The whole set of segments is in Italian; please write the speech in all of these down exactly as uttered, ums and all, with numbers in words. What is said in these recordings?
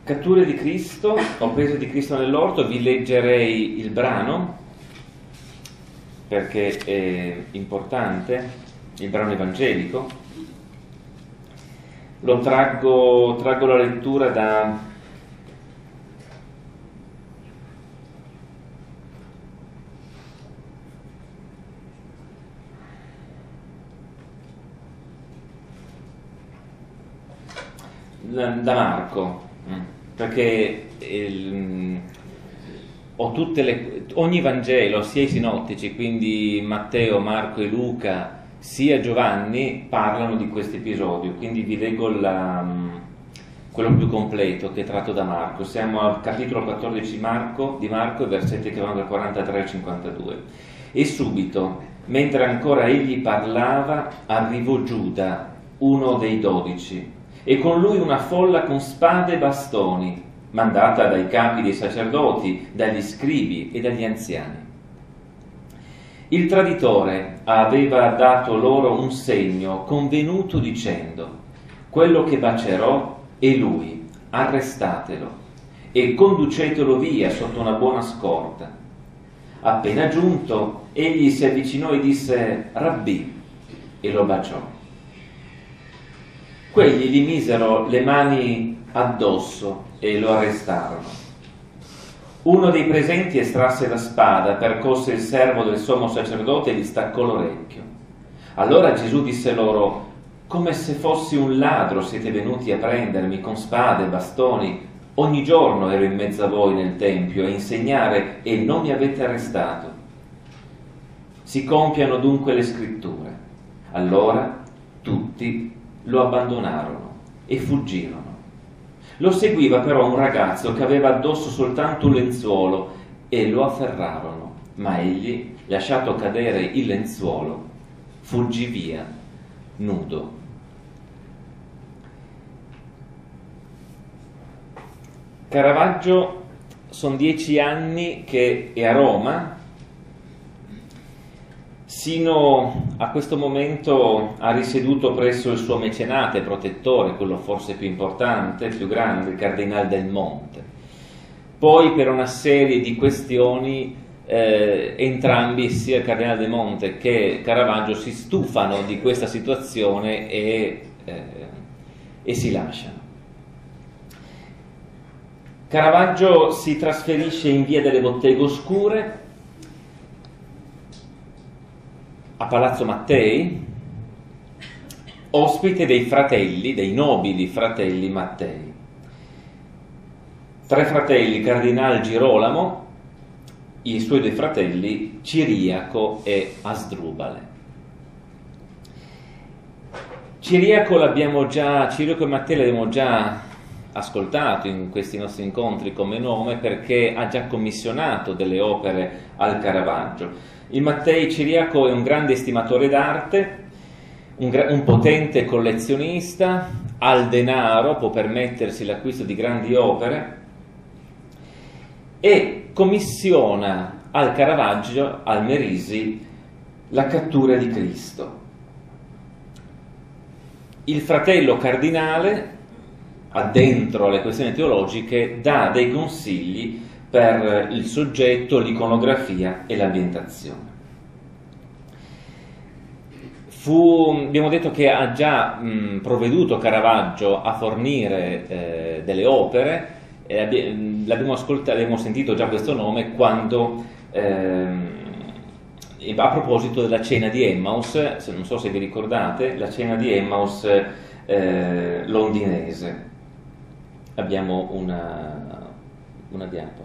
Catture di Cristo, ho preso di Cristo nell'orto, vi leggerei il brano perché è importante, il brano evangelico. Lo traggo, traggo la lettura da da Marco, perché il, ho tutte le, ogni Vangelo, sia i sinottici, quindi Matteo, Marco e Luca, sia Giovanni, parlano di questo episodio, quindi vi leggo la, quello più completo che è tratto da Marco. Siamo al capitolo quattordici Marco, di Marco, i versetti che vanno dal quarantatré al cinquantadue. E subito, mentre ancora egli parlava, arrivò Giuda, uno dei dodici, e con lui una folla con spade e bastoni, mandata dai capi dei sacerdoti, dagli scribi e dagli anziani. Il traditore aveva dato loro un segno convenuto dicendo: quello che bacerò è lui, arrestatelo e conducetelo via sotto una buona scorta. Appena giunto, egli si avvicinò e disse: Rabbì, e lo baciò. Quegli gli misero le mani addosso e lo arrestarono. Uno dei presenti estrasse la spada, percosse il servo del sommo sacerdote e gli staccò l'orecchio. Allora Gesù disse loro: come se fossi un ladro siete venuti a prendermi con spade e bastoni. Ogni giorno ero in mezzo a voi nel tempio a insegnare e non mi avete arrestato. Si compiano dunque le scritture. Allora tutti lo abbandonarono e fuggirono. Lo seguiva però un ragazzo che aveva addosso soltanto un lenzuolo e lo afferrarono, ma egli, lasciato cadere il lenzuolo, fuggì via, nudo. Caravaggio sono dieci anni che è a Roma. Sino a questo momento ha risieduto presso il suo mecenate protettore, quello forse più importante, più grande, il Cardinal del Monte. Poi per una serie di questioni eh, entrambi, sia il Cardinal del Monte che Caravaggio, si stufano di questa situazione e, eh, e si lasciano. Caravaggio si trasferisce in via delle Botteghe Oscure, a Palazzo Mattei, ospite dei fratelli, dei nobili fratelli Mattei. Tre fratelli, Cardinal Girolamo, i suoi due fratelli Ciriaco e Asdrubale. Ciriaco l'abbiamo già, Ciriaco e Mattei l'abbiamo già ascoltato in questi nostri incontri come nome, perché ha già commissionato delle opere al Caravaggio. Il Mattei Ciriaco è un grande estimatore d'arte, un, un potente collezionista, ha il denaro, può permettersi l'acquisto di grandi opere e commissiona al Caravaggio, al Merisi, la cattura di Cristo. Il fratello cardinale, addentro alle questioni teologiche, dà dei consigli per il soggetto, l'iconografia e l'ambientazione. Fu, abbiamo detto che ha già mh, provveduto Caravaggio a fornire eh, delle opere, e abbi- l'abbiamo ascoltato, abbiamo sentito già questo nome quando, eh, a proposito della cena di Emmaus, se, non so se vi ricordate, la cena di Emmaus eh, londinese. Abbiamo una, una diapo.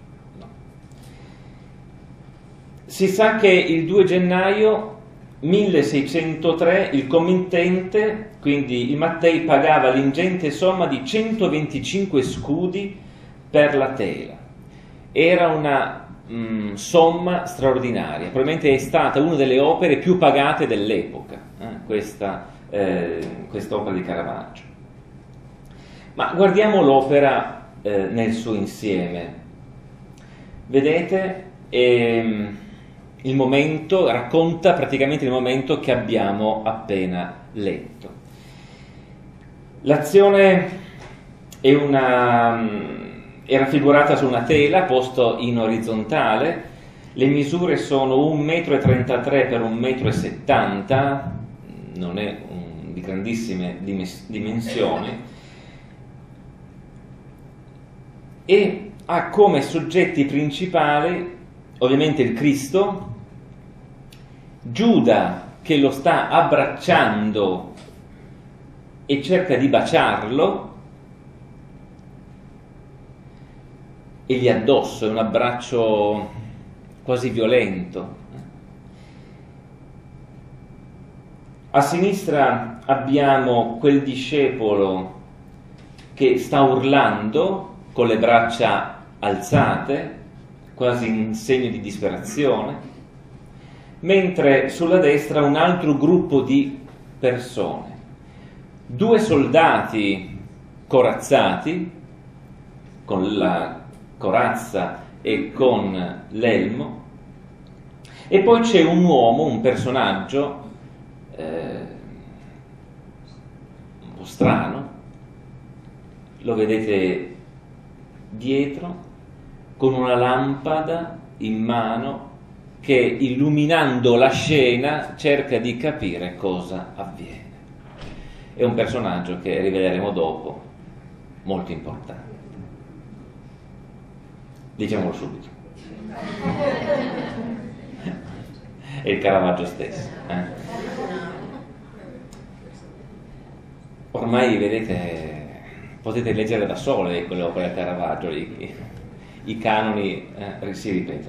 Si sa che il due gennaio milleseicentotre il committente, quindi il Mattei, pagava l'ingente somma di centoventicinque scudi per la tela. Era una mh, somma straordinaria, probabilmente è stata una delle opere più pagate dell'epoca, eh, questa eh, quest'opera di Caravaggio. Ma guardiamo l'opera eh, nel suo insieme. Vedete? Ehm, il momento, racconta praticamente il momento che abbiamo appena letto. L'azione è una, è raffigurata su una tela posto in orizzontale. Le misure sono un metro e trentatré per un metro e settanta, non è un, di grandissime dimensioni, e ha come soggetti principali ovviamente il Cristo, Giuda che lo sta abbracciando e cerca di baciarlo, e gli addosso, è un abbraccio quasi violento. A sinistra abbiamo quel discepolo che sta urlando con le braccia alzate, quasi in segno di disperazione, mentre sulla destra un altro gruppo di persone, due soldati corazzati, con la corazza e con l'elmo, e poi c'è un uomo, un personaggio eh, un po' strano, lo vedete dietro, con una lampada in mano che, illuminando la scena, cerca di capire cosa avviene. È un personaggio che riveleremo dopo, molto importante. Diciamolo subito. È il Caravaggio stesso. Eh? Ormai, vedete, potete leggere da sole quello con il Caravaggio, i, i canoni eh, si ripetono.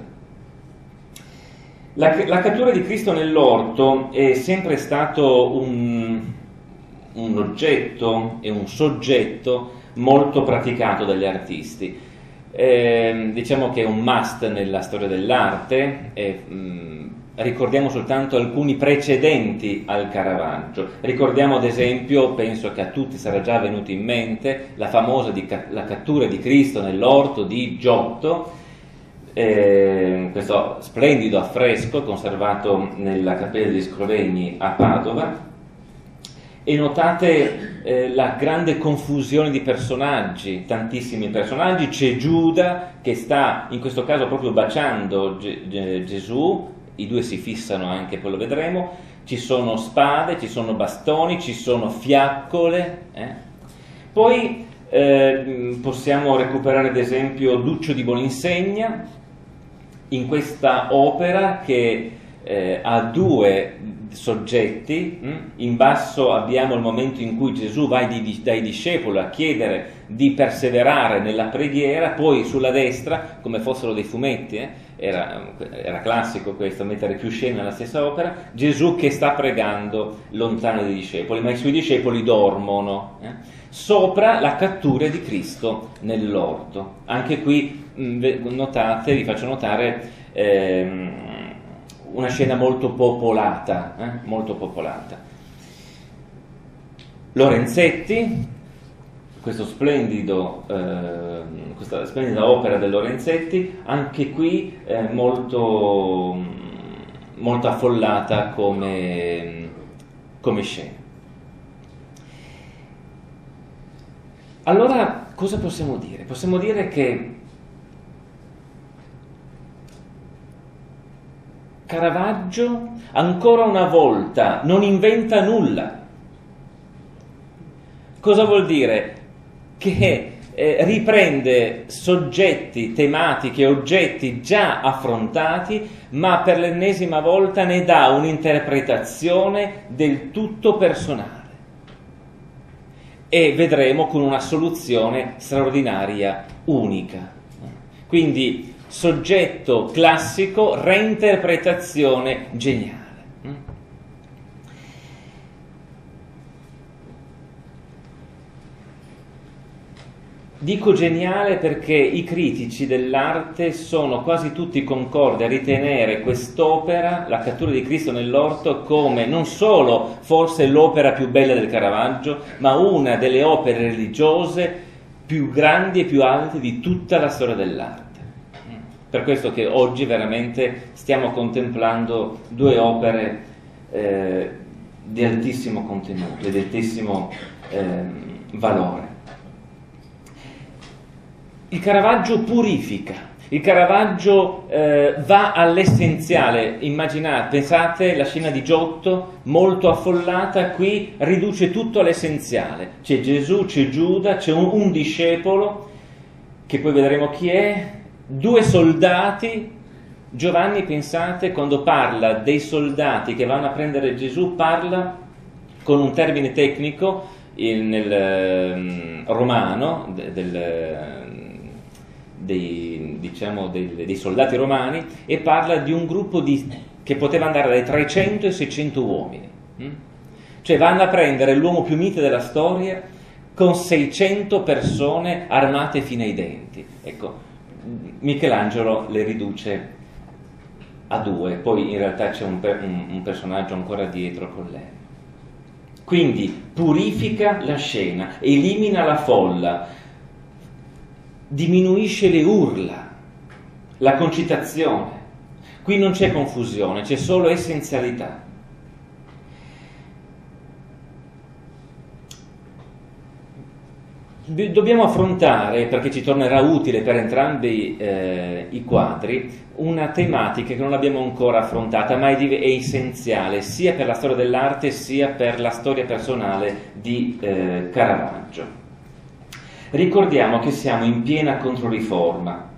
La, la cattura di Cristo nell'orto è sempre stato un, un oggetto e un soggetto molto praticato dagli artisti. Eh, diciamo che è un must nella storia dell'arte. eh, mh, ricordiamo soltanto alcuni precedenti al Caravaggio. Ricordiamo ad esempio, penso che a tutti sarà già venuto in mente, la famosa di, la cattura di Cristo nell'orto di Giotto, eh, questo splendido affresco conservato nella Cappella degli Scrovegni a Padova. E notate eh, la grande confusione di personaggi, tantissimi personaggi. C'è Giuda che sta in questo caso proprio baciando Ge- Ge- Gesù, i due si fissano anche, poi lo vedremo. Ci sono spade, ci sono bastoni, ci sono fiaccole. Eh? Poi eh, possiamo recuperare ad esempio Duccio di Boninsegna in questa opera che eh, ha due soggetti. In basso abbiamo il momento in cui Gesù va dai, dai discepoli a chiedere di perseverare nella preghiera, poi sulla destra, come fossero dei fumetti, eh, era, era classico questo, mettere più scene nella stessa opera, Gesù che sta pregando lontano dai discepoli, ma i suoi discepoli dormono. Eh. Sopra la cattura di Cristo nell'orto. Anche qui mh, notate, vi faccio notare ehm, una scena molto popolata, eh? molto popolata. Lorenzetti, questo splendido, eh, questa splendida opera del Lorenzetti, anche qui eh, molto, molto affollata come, come scena. Allora, cosa possiamo dire? Possiamo dire che Caravaggio ancora una volta non inventa nulla. Cosa vuol dire? Che eh, riprende soggetti, tematiche, oggetti già affrontati, ma per l'ennesima volta ne dà un'interpretazione del tutto personale. E vedremo con una soluzione straordinaria, unica. Quindi soggetto classico, reinterpretazione geniale. Dico geniale perché i critici dell'arte sono quasi tutti concordi a ritenere quest'opera, La cattura di Cristo nell'orto, come non solo forse l'opera più bella del Caravaggio, ma una delle opere religiose più grandi e più alte di tutta la storia dell'arte. Per questo che oggi veramente stiamo contemplando due opere eh, di altissimo contenuto, di altissimo eh, valore. Il Caravaggio purifica. Il Caravaggio eh, va all'essenziale. Immaginate, pensate la scena di Giotto, molto affollata, qui riduce tutto all'essenziale. C'è Gesù, c'è Giuda, c'è un, un discepolo, che poi vedremo chi è, due soldati. Giovanni, pensate, quando parla dei soldati che vanno a prendere Gesù, parla con un termine tecnico in, nel eh, romano, de, del... Dei, diciamo, dei, dei soldati romani, e parla di un gruppo di, che poteva andare dai trecento ai seicento uomini. Mm? Cioè vanno a prendere l'uomo più mite della storia con seicento persone armate fino ai denti. Ecco, Michelangelo le riduce a due, poi in realtà c'è un, un, un personaggio ancora dietro con lei. Quindi purifica la scena, elimina la folla, diminuisce le urla, la concitazione. Qui non c'è confusione, c'è solo essenzialità. Dobbiamo affrontare, perché ci tornerà utile per entrambi eh, i quadri, una tematica che non abbiamo ancora affrontata, ma è, è essenziale sia per la storia dell'arte sia per la storia personale di eh, Caravaggio. Ricordiamo che siamo in piena Controriforma.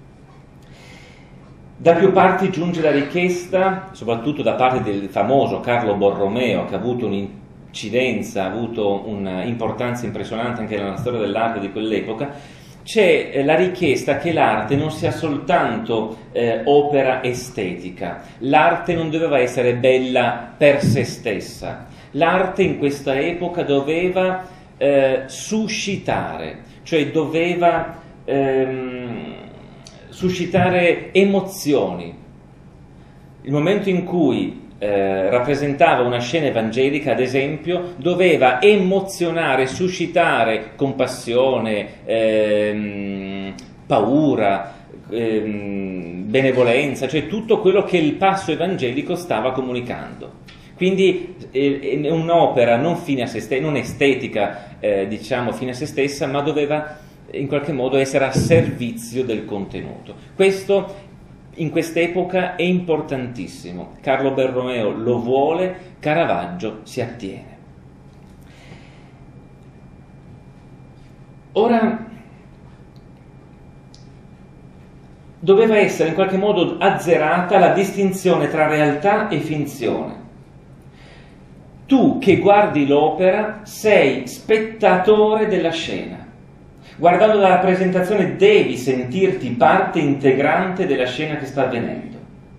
Da più parti giunge la richiesta, soprattutto da parte del famoso Carlo Borromeo, che ha avuto un'incidenza, ha avuto un'importanza impressionante anche nella storia dell'arte di quell'epoca, c'è la richiesta che l'arte non sia soltanto eh, opera estetica. L'arte non doveva essere bella per se stessa. L'arte in questa epoca doveva Eh, suscitare, cioè doveva ehm, suscitare emozioni. Il momento in cui eh, rappresentava una scena evangelica, ad esempio, doveva emozionare, suscitare compassione, ehm, paura, ehm, benevolenza, cioè tutto quello che il passo evangelico stava comunicando. Quindi è un'opera non fine a se stessa, non estetica, eh, diciamo, fine a se stessa, ma doveva in qualche modo essere a servizio del contenuto. Questo in quest'epoca è importantissimo. Carlo Borromeo lo vuole, Caravaggio si attiene. Ora, doveva essere in qualche modo azzerata la distinzione tra realtà e finzione. Tu che guardi l'opera sei spettatore della scena. Guardando la rappresentazione devi sentirti parte integrante della scena che sta avvenendo.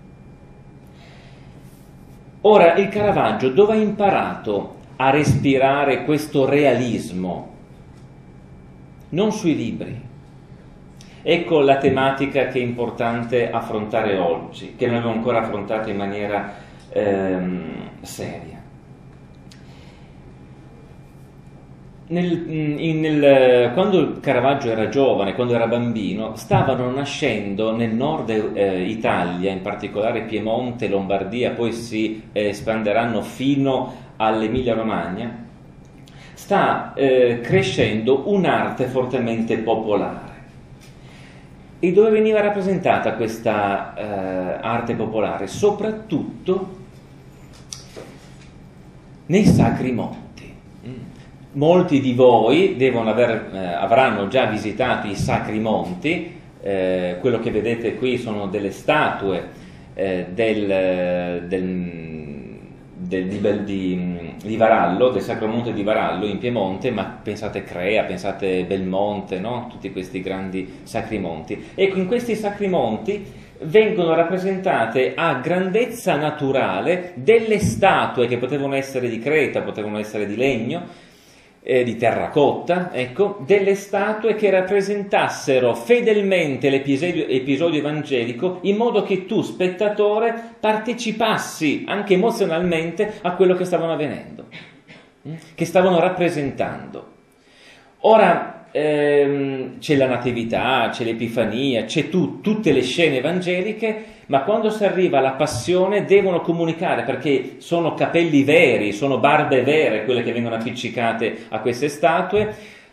Ora, il Caravaggio dove ha imparato a respirare questo realismo? Non sui libri. Ecco la tematica che è importante affrontare oggi, che non abbiamo ancora affrontato in maniera ehm, seria. Nel, in, nel, quando Caravaggio era giovane, quando era bambino, stavano nascendo nel nord eh, Italia, in particolare Piemonte, Lombardia, poi si eh, espanderanno fino all'Emilia Romagna, sta eh, crescendo un'arte fortemente popolare. E dove veniva rappresentata questa eh, arte popolare? Soprattutto nei sacri monti. Molti di voi devono aver, eh, avranno già visitato i sacri monti, eh, quello che vedete qui sono delle statue eh, del, del, del, di, di, di Varallo, del Sacro Monte di Varallo in Piemonte, ma pensate Crea, pensate Belmonte, no? Tutti questi grandi sacri monti. Ecco, in questi sacri monti vengono rappresentate a grandezza naturale delle statue che potevano essere di creta, potevano essere di legno, Eh, di terracotta, ecco, delle statue che rappresentassero fedelmente l'episodio episodio evangelico, in modo che tu, spettatore, partecipassi anche emozionalmente a quello che stavano avvenendo, che stavano rappresentando. Ora ehm, c'è la Natività, c'è l'Epifania, c'è tu, tutte le scene evangeliche, ma quando si arriva alla passione devono comunicare, perché sono capelli veri, sono barbe vere quelle che vengono appiccicate a queste statue,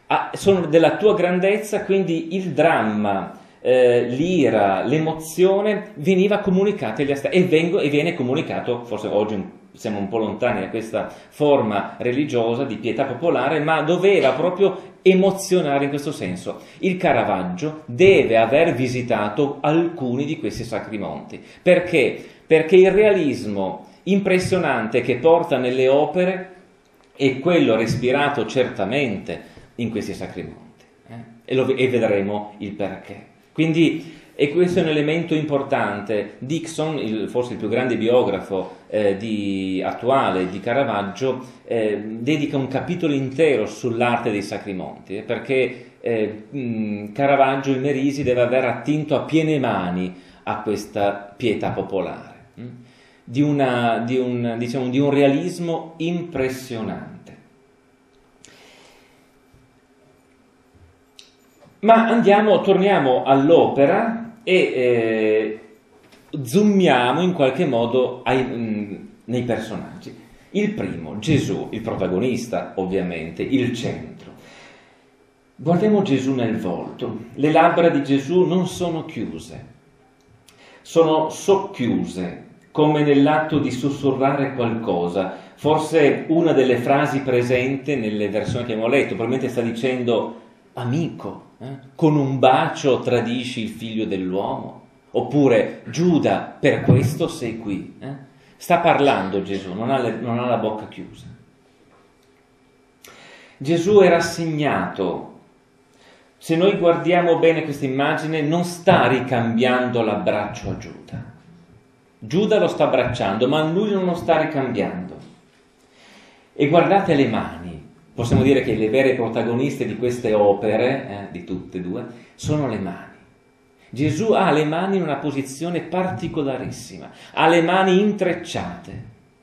ah, sono della tua grandezza, quindi il dramma, eh, l'ira, l'emozione veniva comunicata agli astratti e, vengo, e viene comunicato, forse oggi siamo un po' lontani da questa forma religiosa di pietà popolare, ma doveva proprio emozionare in questo senso. Il Caravaggio deve aver visitato alcuni di questi sacri monti. Perché? Perché il realismo impressionante che porta nelle opere è quello respirato certamente in questi sacri monti. Eh? E, lo, e vedremo il perché. Quindi, e questo è un elemento importante. Dixon, il, forse il più grande biografo eh, di, attuale di Caravaggio, eh, dedica un capitolo intero sull'arte dei sacri monti, eh, perché eh, mh, Caravaggio, il Merisi, deve aver attinto a piene mani a questa pietà popolare, mh, di, una, di, un, diciamo, di un realismo impressionante. Ma andiamo, torniamo all'opera e eh, zoomiamo in qualche modo ai, mh, nei personaggi. Il primo, Gesù, il protagonista ovviamente, il centro. Guardiamo Gesù nel volto. Le labbra di Gesù non sono chiuse, sono socchiuse, come nell'atto di sussurrare qualcosa. Forse una delle frasi presenti nelle versioni che abbiamo letto, probabilmente sta dicendo amico. Eh? Con un bacio tradisci il figlio dell'uomo? Oppure Giuda, per questo sei qui? Eh? Sta parlando Gesù, non ha, le, non ha la bocca chiusa. Gesù è rassegnato. Se noi guardiamo bene questa immagine, non sta ricambiando l'abbraccio a Giuda. Giuda lo sta abbracciando, ma lui non lo sta ricambiando. E guardate le mani. Possiamo dire che le vere protagoniste di queste opere, eh, di tutte e due, sono le mani. Gesù ha le mani in una posizione particolarissima, ha le mani intrecciate.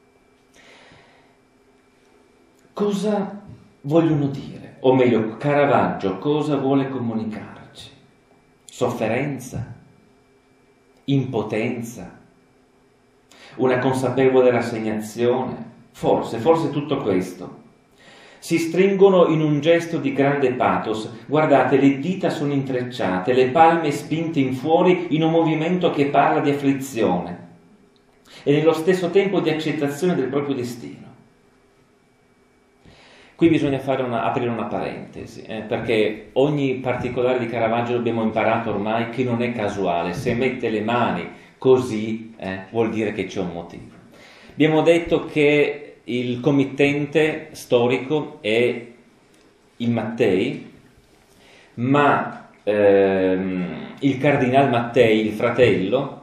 Cosa vogliono dire? O meglio, Caravaggio cosa vuole comunicarci? Sofferenza? Impotenza? Una consapevole rassegnazione? Forse, forse tutto questo. Si stringono in un gesto di grande pathos. Guardate, le dita sono intrecciate, le palme spinte in fuori in un movimento che parla di afflizione e nello stesso tempo di accettazione del proprio destino. Qui bisogna fare una, aprire una parentesi, eh, perché ogni particolare di Caravaggio abbiamo imparato ormai che non è casuale. Se mette le mani così, eh, vuol dire che c'è un motivo. Abbiamo detto che il committente storico è il Mattei, ma ehm, il cardinal Mattei, il fratello,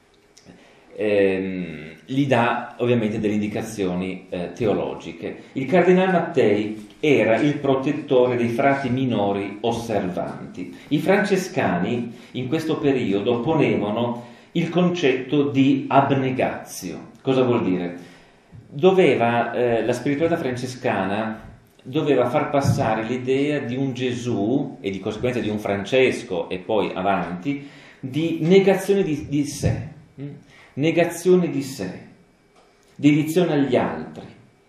ehm, gli dà ovviamente delle indicazioni eh, teologiche. Il cardinal Mattei era il protettore dei frati minori osservanti. I francescani in questo periodo ponevano il concetto di abnegatio. Cosa vuol dire? Doveva, eh, la spiritualità francescana doveva far passare l'idea di un Gesù e di conseguenza di un Francesco e poi avanti di negazione di, di sé, mh? negazione di sé, dedizione agli altri,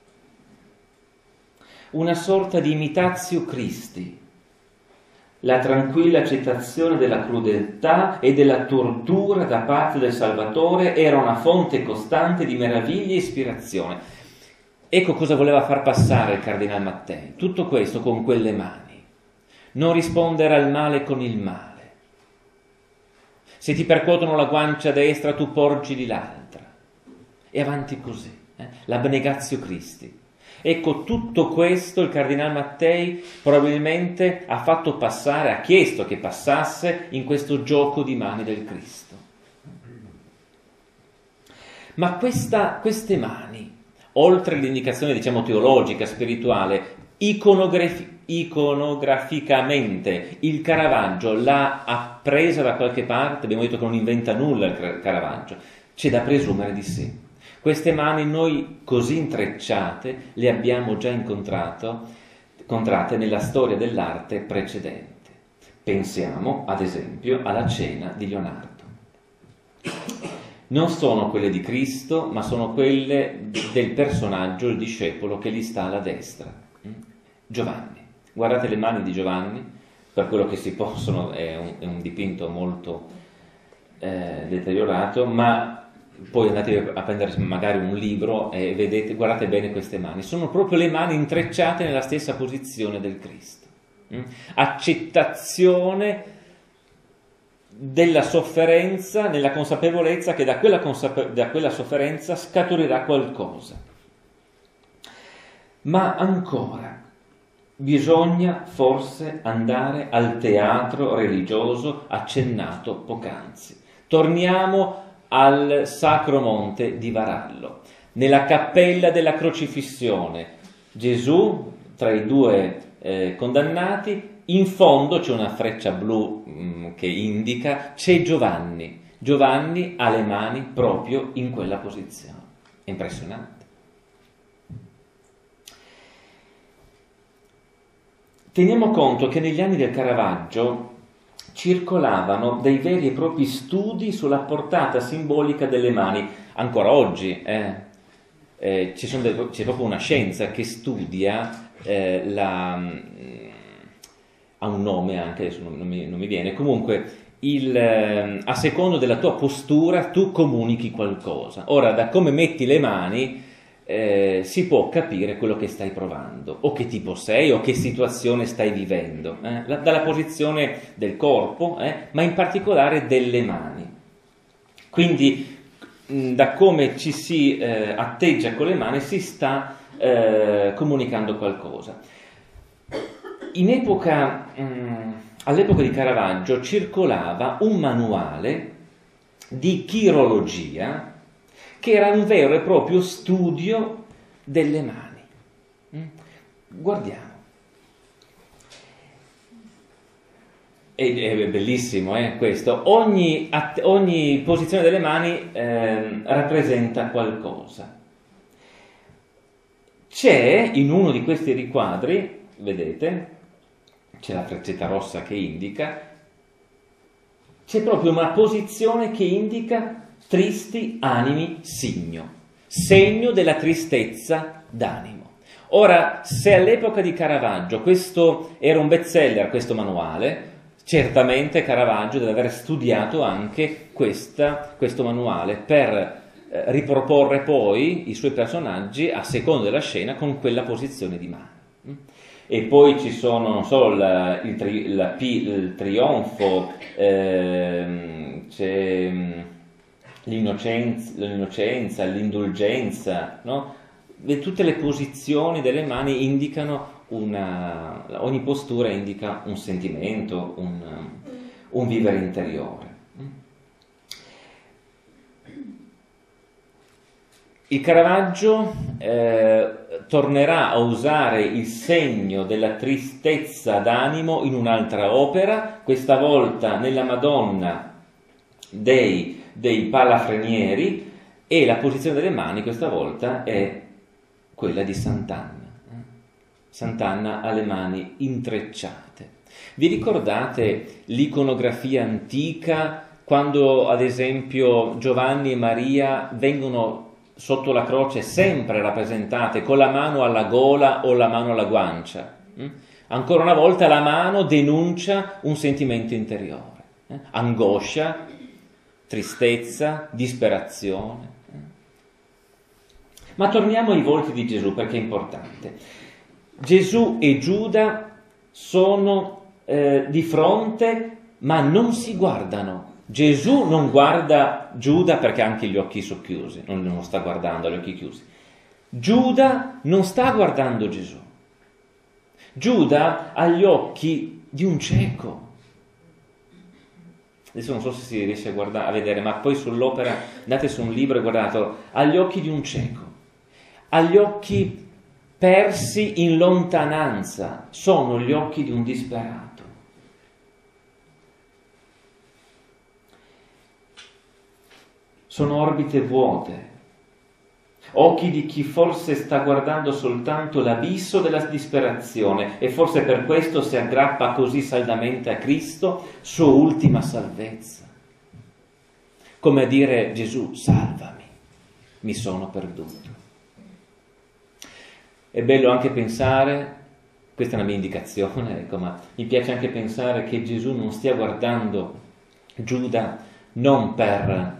una sorta di imitatio Christi, la tranquilla accettazione della crudeltà e della tortura da parte del Salvatore era una fonte costante di meraviglia e ispirazione. Ecco cosa voleva far passare il cardinal Mattei. Tutto questo con quelle mani. Non rispondere al male con il male. Se ti percuotono la guancia destra, tu porgili l'altra. E avanti così. Eh? L'abnegatio Christi. Ecco, tutto questo il cardinal Mattei probabilmente ha fatto passare, ha chiesto che passasse in questo gioco di mani del Cristo. Ma questa, queste mani, oltre all'indicazione, diciamo, teologica, spirituale, iconografi- iconograficamente il Caravaggio l'ha appresa da qualche parte, abbiamo detto che non inventa nulla il Caravaggio, c'è da presumere di sì. Queste mani noi così intrecciate le abbiamo già incontrato, incontrate nella storia dell'arte precedente. Pensiamo, ad esempio, alla cena di Leonardo. Non sono quelle di Cristo, ma sono quelle del personaggio, il discepolo che gli sta alla destra, Giovanni. Guardate le mani di Giovanni, per quello che si possono, è un, è un dipinto molto eh, deteriorato, ma poi andate a prendere magari un libro e vedete, guardate bene queste mani, sono proprio le mani intrecciate nella stessa posizione del Cristo. Mm? Accettazione della sofferenza nella consapevolezza che da quella, consape- da quella sofferenza scaturirà qualcosa. Ma ancora bisogna forse andare al teatro religioso accennato poc'anzi. Torniamo al Sacro Monte di Varallo, nella cappella della crocifissione. Gesù, tra i due eh, condannati, in fondo c'è una freccia blu mh, che indica, c'è Giovanni. Giovanni ha le mani proprio in quella posizione. È impressionante. Teniamo conto che negli anni del Caravaggio circolavano dei veri e propri studi sulla portata simbolica delle mani. Ancora oggi eh, eh, ci sono de- c'è proprio una scienza che studia eh, la... ha un nome anche, adesso non, non, mi, non mi viene, comunque il, eh, a secondo della tua postura tu comunichi qualcosa. Ora, da come metti le mani eh, si può capire quello che stai provando, o che tipo sei, o che situazione stai vivendo, eh? La, dalla posizione del corpo, eh? ma in particolare delle mani. Quindi mh, da come ci si eh, atteggia con le mani si sta eh, comunicando qualcosa. In epoca, mh, all'epoca di Caravaggio circolava un manuale di chirologia che era un vero e proprio studio delle mani. Mm? Guardiamo. È, è bellissimo eh, questo. Ogni, ogni posizione delle mani eh, rappresenta qualcosa. C'è in uno di questi riquadri, vedete, c'è la freccetta rossa che indica, c'è proprio una posizione che indica tristi animi signo, segno della tristezza d'animo. Ora, se all'epoca di Caravaggio questo era un bestseller, questo manuale, certamente Caravaggio deve aver studiato anche questa, questo manuale per eh, riproporre poi i suoi personaggi a seconda della scena con quella posizione di mano. E poi ci sono non solo la, il, tri, la P, il trionfo, ehm, c'è l'innocenza, l'innocenza, l'indulgenza, no? E tutte le posizioni delle mani indicano una, ogni postura indica un sentimento, un, un vivere interiore. Il Caravaggio eh, tornerà a usare il segno della tristezza d'animo in un'altra opera, questa volta nella Madonna dei, dei Palafrenieri, e la posizione delle mani questa volta è quella di Sant'Anna. Sant'Anna ha le mani intrecciate. Vi ricordate l'iconografia antica, quando ad esempio Giovanni e Maria vengono sotto la croce sempre rappresentate con la mano alla gola o la mano alla guancia? Ancora una volta la mano denuncia un sentimento interiore, eh? angoscia, tristezza, disperazione. Ma torniamo ai volti di Gesù, perché è importante. Gesù e Giuda sono eh, di fronte, ma non si guardano. Gesù non guarda Giuda perché ha anche gli occhi socchiusi, non lo sta guardando, ha gli occhi chiusi. Giuda non sta guardando Gesù. Giuda ha gli occhi di un cieco. Adesso non so se si riesce a, guardare, a vedere, ma poi sull'opera, andate su un libro e guardatelo, ha gli occhi di un cieco, ha gli occhi persi in lontananza, sono gli occhi di un disperato. Sono orbite vuote, occhi di chi forse sta guardando soltanto l'abisso della disperazione e forse per questo si aggrappa così saldamente a Cristo, sua ultima salvezza. Come a dire: Gesù, salvami, mi sono perduto. È bello anche pensare questa è una mia indicazione, ecco, ma mi piace anche pensare che Gesù non stia guardando Giuda non per,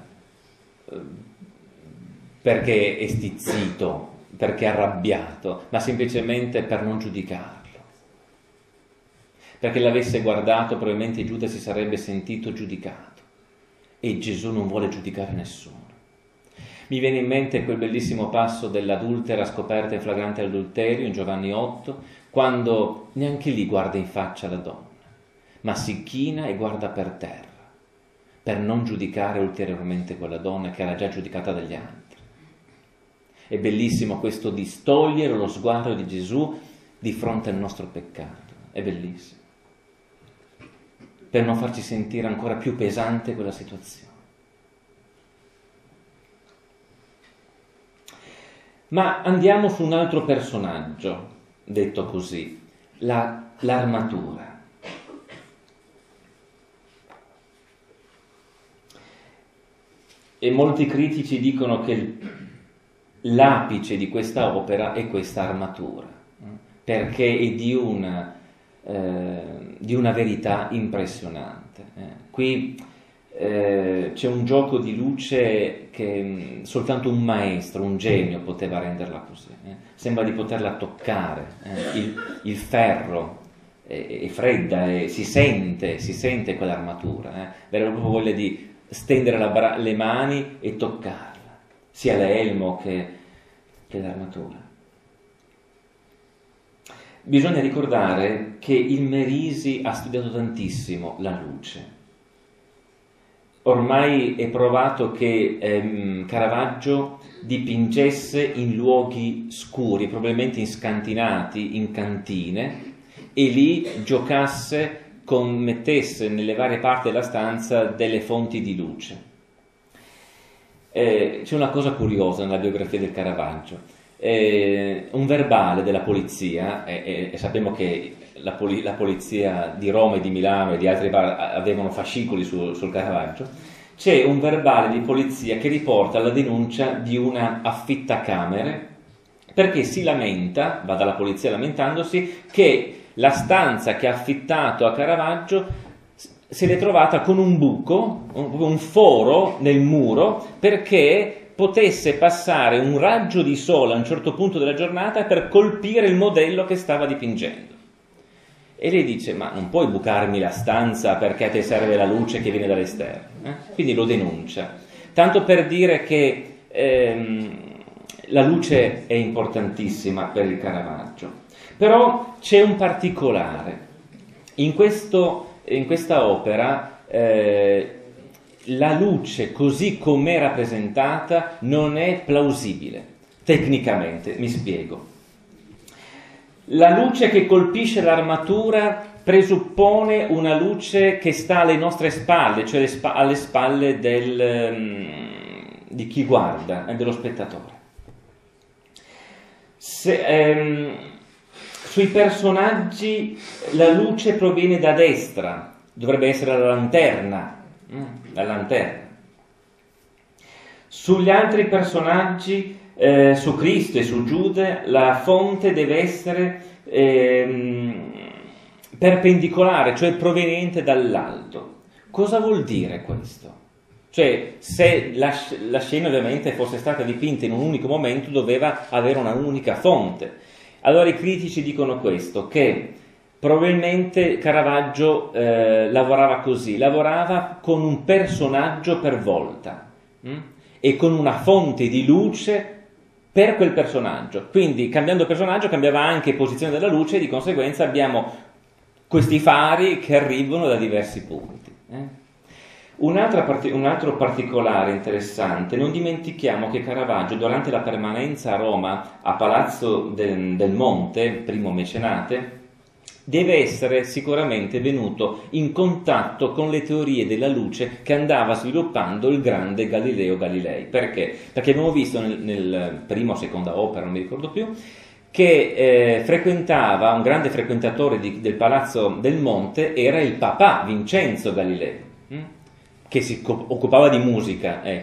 perché è stizzito, perché è arrabbiato, ma semplicemente per non giudicarlo. Perché l'avesse guardato probabilmente Giuda si sarebbe sentito giudicato e Gesù non vuole giudicare nessuno. Mi viene in mente quel bellissimo passo dell'adultera scoperta in flagrante adulterio in Giovanni otto, quando neanche lì guarda in faccia la donna, ma si china e guarda per terra, per non giudicare ulteriormente quella donna che era già giudicata dagli altri. È bellissimo questo distogliere lo sguardo di Gesù di fronte al nostro peccato, è bellissimo, per non farci sentire ancora più pesante quella situazione. Ma andiamo su un altro personaggio, detto così, la, l'armatura. E molti critici dicono che l'apice di questa opera è questa armatura, perché è di una, eh, di una verità impressionante. Eh. Qui eh, c'è un gioco di luce che mh, soltanto un maestro, un genio poteva renderla così. Eh. Sembra di poterla toccare, eh. il, il ferro è, è fredda, e si sente, si sente quell'armatura, eh. Avere proprio voglia di stendere la bra- le mani e toccarla, sia l'elmo che, che l'armatura. Bisogna ricordare che il Merisi ha studiato tantissimo la luce. Ormai è provato che ehm, Caravaggio dipingesse in luoghi scuri, probabilmente in scantinati, in cantine, e lì giocasse con, mettesse nelle varie parti della stanza delle fonti di luce. Eh, c'è una cosa curiosa nella biografia del Caravaggio. Eh, un verbale della polizia, e eh, eh, sappiamo che la, poli- la polizia di Roma e di Milano e di altri bar avevano fascicoli su, sul Caravaggio. C'è un verbale di polizia che riporta la denuncia di una affittacamere perché si lamenta, va dalla polizia lamentandosi, che la stanza che ha affittato a Caravaggio se l'è trovata con un buco, un, un foro nel muro, perché potesse passare un raggio di sole a un certo punto della giornata per colpire il modello che stava dipingendo. E lei dice: ma non puoi bucarmi la stanza perché a te serve la luce che viene dall'esterno, eh? Quindi lo denuncia, tanto per dire che ehm, la luce è importantissima per il Caravaggio. Però c'è un particolare in, questo, in questa opera. eh, La luce così com'è rappresentata non è plausibile, tecnicamente, mi spiego. La luce che colpisce l'armatura presuppone una luce che sta alle nostre spalle, cioè alle, spa- alle spalle del, um, di chi guarda, eh, dello spettatore. Se, ehm, sui personaggi la luce proviene da destra, dovrebbe essere la lanterna, la lanterna. Sugli altri personaggi, eh, su Cristo e su Giuda, la fonte deve essere ehm, perpendicolare, cioè proveniente dall'alto. Cosa vuol dire questo? Cioè, se la, la scena ovviamente fosse stata dipinta in un unico momento, doveva avere una unica fonte. Allora i critici dicono questo, che probabilmente Caravaggio eh, lavorava così, lavorava con un personaggio per volta hm? e con una fonte di luce per quel personaggio. Quindi cambiando personaggio cambiava anche posizione della luce e di conseguenza abbiamo questi fari che arrivano da diversi punti. Eh? Un'altra part- un altro particolare interessante, non dimentichiamo che Caravaggio durante la permanenza a Roma a Palazzo del, del Monte, primo mecenate, deve essere sicuramente venuto in contatto con le teorie della luce che andava sviluppando il grande Galileo Galilei. Perché? Perché abbiamo visto nel, nel prima o seconda opera, non mi ricordo più, che eh, frequentava, un grande frequentatore di, del Palazzo del Monte era il papà Vincenzo Galilei, hm? che si occupava di musica, ecco.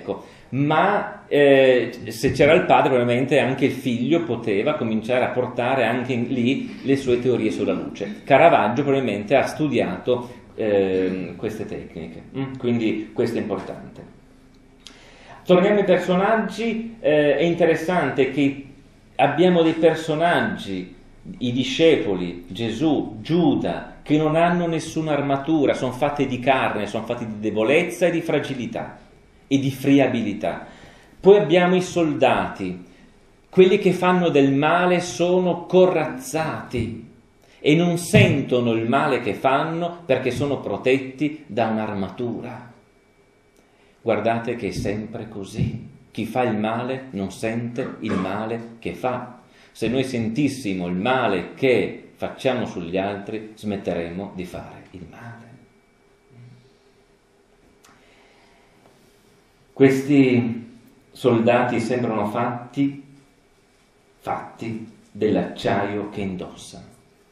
ma eh, se c'era il padre probabilmente anche il figlio poteva cominciare a portare anche lì le sue teorie sulla luce. Caravaggio probabilmente ha studiato eh, queste tecniche, mm? Quindi questo è importante. Torniamo ai personaggi, eh, è interessante che abbiamo dei personaggi, i discepoli, Gesù, Giuda, che non hanno nessuna armatura, sono fatti di carne, sono fatti di debolezza e di fragilità e di friabilità. Poi abbiamo i soldati, quelli che fanno del male sono corazzati e non sentono il male che fanno perché sono protetti da un'armatura. Guardate che è sempre così, chi fa il male non sente il male che fa. Se noi sentissimo il male che facciamo sugli altri, smetteremo di fare il male. Questi soldati sembrano fatti, fatti dell'acciaio che indossano.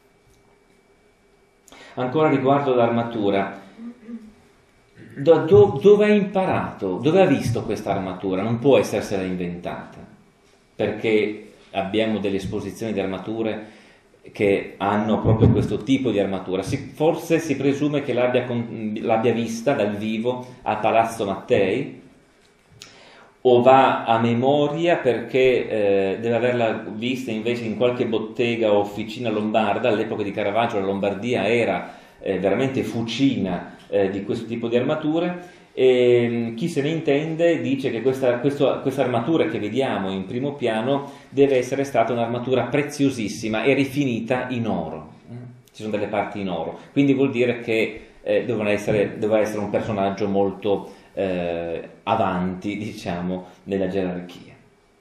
Ancora riguardo l'armatura, do, do, dove ha imparato, dove ha visto questa armatura? Non può essersela inventata, perché abbiamo delle esposizioni di armature che hanno proprio questo tipo di armatura. Si, forse si presume che l'abbia, l'abbia vista dal vivo a Palazzo Mattei, o va a memoria perché eh, deve averla vista invece in qualche bottega o officina lombarda. All'epoca di Caravaggio la Lombardia era eh, veramente fucina eh, di questo tipo di armature, e chi se ne intende dice che questa, questo, questa armatura che vediamo in primo piano deve essere stata un'armatura preziosissima e rifinita in oro. Ci sono delle parti in oro, quindi vuol dire che eh, doveva essere, doveva essere un personaggio molto eh, avanti, diciamo, nella gerarchia.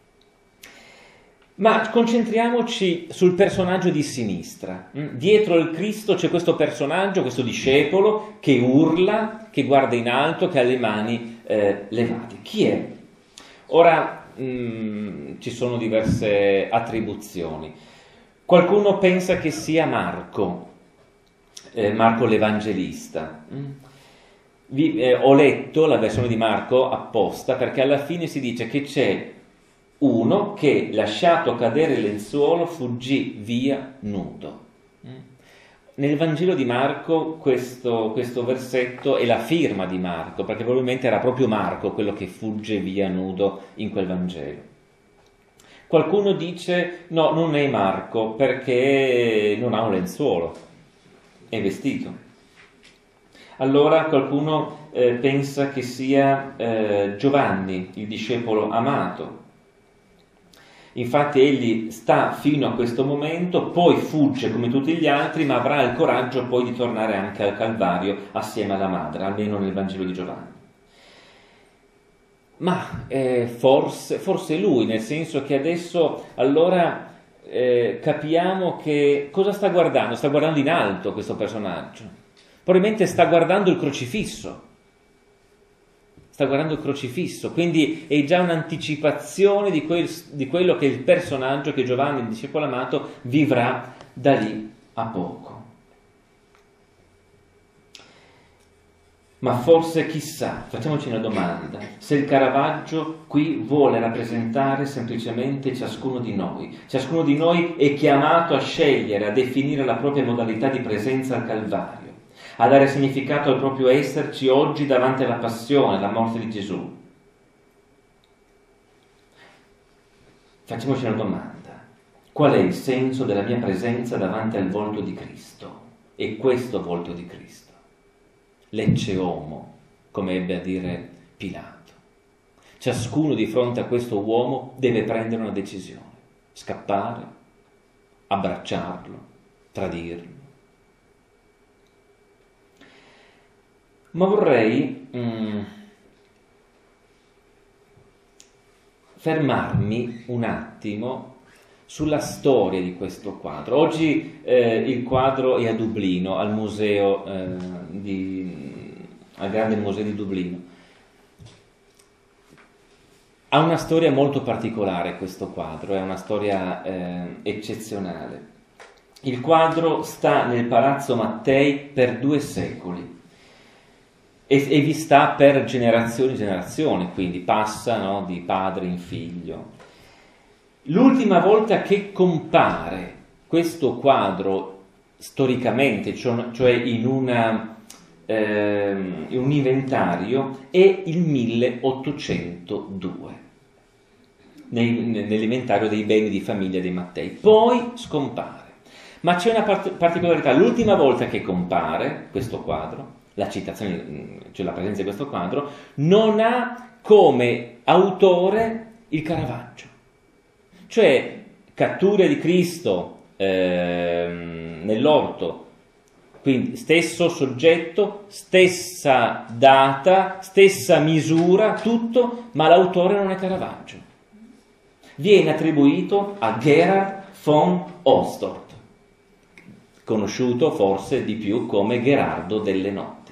Ma concentriamoci sul personaggio di sinistra. Dietro il Cristo c'è questo personaggio, questo discepolo, che urla, che guarda in alto, che ha le mani eh, levate. Chi è? Ora mh, ci sono diverse attribuzioni. Qualcuno pensa che sia Marco, eh, Marco l'Evangelista. Vi, eh, ho letto la versione di Marco apposta perché alla fine si dice che c'è uno che, lasciato cadere il lenzuolo, fuggì via nudo. Nel Vangelo di Marco questo, questo versetto è la firma di Marco, perché probabilmente era proprio Marco quello che fugge via nudo in quel Vangelo. Qualcuno dice no, non è Marco perché non ha un lenzuolo, è vestito. Allora qualcuno eh, pensa che sia eh, Giovanni, il discepolo amato. Infatti egli sta fino a questo momento, poi fugge come tutti gli altri, ma avrà il coraggio poi di tornare anche al Calvario assieme alla madre, almeno nel Vangelo di Giovanni. Ma eh, forse, forse lui, nel senso che adesso allora eh, capiamo che cosa sta guardando? Sta guardando in alto questo personaggio. Probabilmente sta guardando il crocifisso. Sta guardando il crocifisso, quindi è già un'anticipazione di, quel, di quello che il personaggio che Giovanni, il discepolo amato, vivrà da lì a poco. Ma forse chissà, facciamoci una domanda, se il Caravaggio qui vuole rappresentare semplicemente ciascuno di noi. Ciascuno di noi è chiamato a scegliere, a definire la propria modalità di presenza al Calvario, a dare significato al proprio esserci oggi davanti alla passione, alla morte di Gesù. Facciamoci una domanda. Qual è il senso della mia presenza davanti al volto di Cristo? E questo volto di Cristo? Lecce homo, come ebbe a dire Pilato. Ciascuno di fronte a questo uomo deve prendere una decisione. Scappare, abbracciarlo, tradirlo. Ma vorrei mm, fermarmi un attimo sulla storia di questo quadro. Oggi eh, il quadro è a Dublino, al museo, eh, di, al Grande Museo di Dublino. Ha una storia molto particolare questo quadro, è una storia eh, eccezionale. Il quadro sta nel Palazzo Mattei per due secoli. e, e vi sta per generazioni e generazioni, quindi passa, no, di padre in figlio. L'ultima volta che compare questo quadro storicamente, cioè in, una, eh, in un inventario, è il milleottocentodue, nell'inventario dei beni di famiglia dei Mattei. Poi scompare. Ma c'è una part- particolarità: l'ultima volta che compare questo quadro, la citazione, cioè la presenza di questo quadro, non ha come autore il Caravaggio. Cioè, catture di Cristo ehm, nell'orto, quindi stesso soggetto, stessa data, stessa misura, tutto, ma l'autore non è Caravaggio. Viene attribuito a Gerhard von Ostort, conosciuto forse di più come Gherardo delle Notti,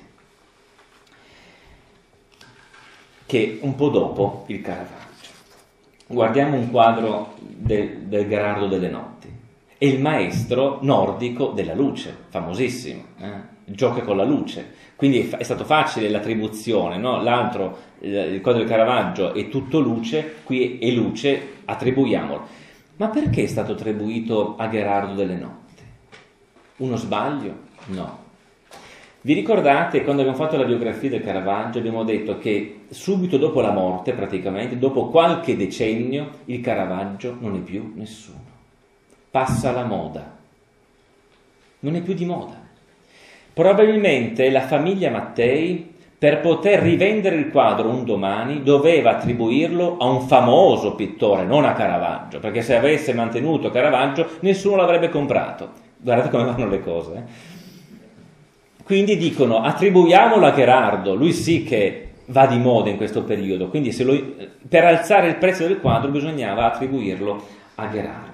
che un po' dopo il Caravaggio. Guardiamo un quadro del, del Gherardo delle Notti. È il maestro nordico della luce, famosissimo, eh? Gioca con la luce, quindi è, è stato facile l'attribuzione, no? L'altro, il quadro del Caravaggio è tutto luce, qui è luce, attribuiamolo. Ma perché è stato attribuito a Gherardo delle Notti? Uno sbaglio? No. Vi ricordate, quando abbiamo fatto la biografia del Caravaggio, abbiamo detto che subito dopo la morte, praticamente, dopo qualche decennio, il Caravaggio non è più nessuno. Passa la moda. Non è più di moda. Probabilmente la famiglia Mattei, per poter rivendere il quadro un domani, doveva attribuirlo a un famoso pittore, non a Caravaggio, perché se avesse mantenuto Caravaggio nessuno l'avrebbe comprato. Guardate come vanno le cose, eh? Quindi dicono: attribuiamolo a Gherardo, lui sì che va di moda in questo periodo, quindi se lo, per alzare il prezzo del quadro bisognava attribuirlo a Gherardo.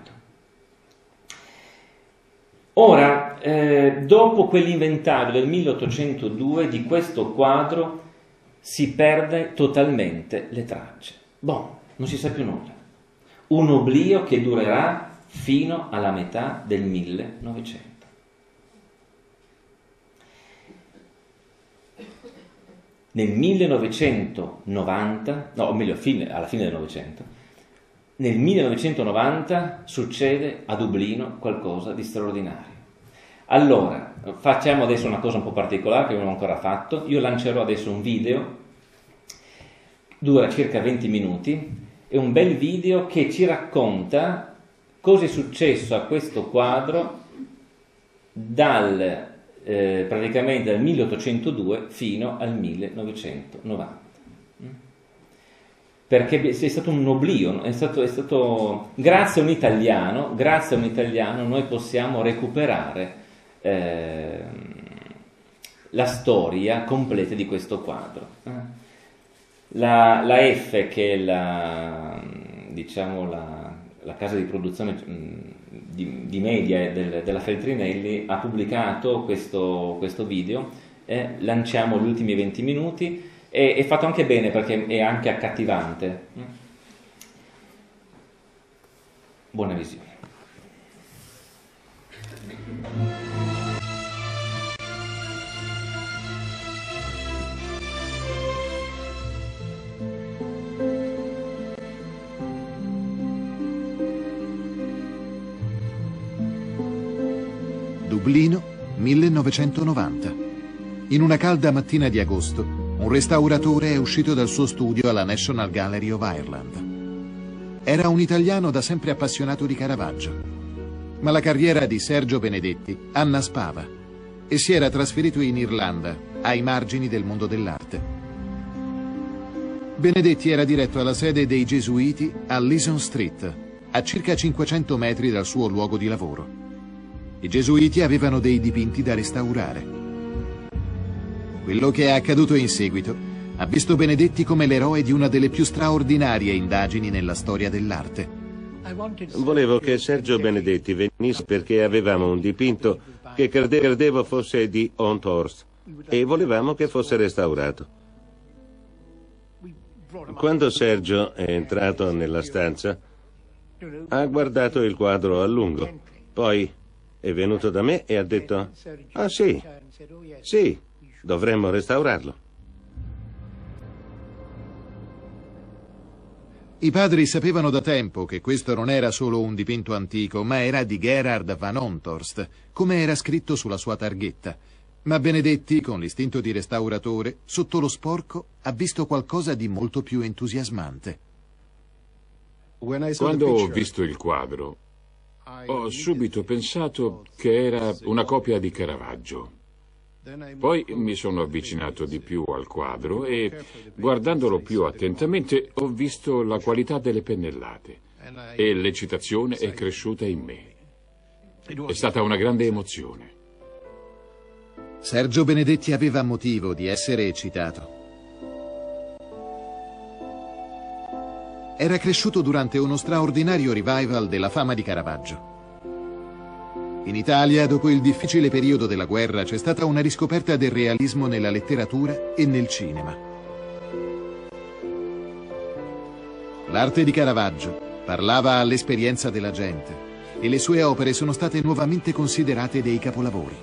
Ora, eh, dopo quell'inventario del milleottocentodue, di questo quadro si perde totalmente le tracce. Boh, non si sa più nulla. Un oblio che durerà fino alla metà del millenovecento. Nel millenovecentonovanta, no, o meglio, fine, alla fine del Novecento, nel millenovecentonovanta succede a Dublino qualcosa di straordinario. Allora, facciamo adesso una cosa un po' particolare che non ho ancora fatto. Io lancerò adesso un video, dura circa venti minuti, è un bel video che ci racconta cosa è successo a questo quadro dal Eh, praticamente dal milleottocentodue fino al millenovecentonovanta, perché è stato un oblio, è stato, è stato grazie a un italiano, grazie a un italiano noi possiamo recuperare eh, la storia completa di questo quadro. La, la F, che è la, diciamo la, la casa di produzione Di, di media del, della Feltrinelli, ha pubblicato questo, questo video. Eh, lanciamo gli ultimi venti minuti. È, è fatto anche bene perché è anche accattivante. Buona visione. Dublino, millenovecentonovanta. In una calda mattina di agosto, un restauratore è uscito dal suo studio alla National Gallery of Ireland. Era un italiano da sempre appassionato di Caravaggio, ma la carriera di Sergio Benedetti annaspava e si era trasferito in Irlanda, ai margini del mondo dell'arte. Benedetti era diretto alla sede dei Gesuiti a Leeson Street, a circa cinquecento metri dal suo luogo di lavoro. I Gesuiti avevano dei dipinti da restaurare. Quello che è accaduto in seguito ha visto Benedetti come l'eroe di una delle più straordinarie indagini nella storia dell'arte. Volevo che Sergio Benedetti venisse perché avevamo un dipinto che credevo fosse di Honthorst e volevamo che fosse restaurato. Quando Sergio è entrato nella stanza, ha guardato il quadro a lungo, poi è venuto da me e ha detto: ah sì, sì, dovremmo restaurarlo. I padri sapevano da tempo che questo non era solo un dipinto antico, ma era di Gerhard van Honthorst, come era scritto sulla sua targhetta. Ma Benedetti, con l'istinto di restauratore, sotto lo sporco ha visto qualcosa di molto più entusiasmante. Quando ho visto il quadro, ho subito pensato che era una copia di Caravaggio. Poi mi sono avvicinato di più al quadro e, guardandolo più attentamente, ho visto la qualità delle pennellate e l'eccitazione è cresciuta in me. È stata una grande emozione. Sergio Benedetti aveva motivo di essere eccitato. Era cresciuto durante uno straordinario revival della fama di Caravaggio. In Italia, dopo il difficile periodo della guerra, c'è stata una riscoperta del realismo nella letteratura e nel cinema. L'arte di Caravaggio parlava all'esperienza della gente e le sue opere sono state nuovamente considerate dei capolavori.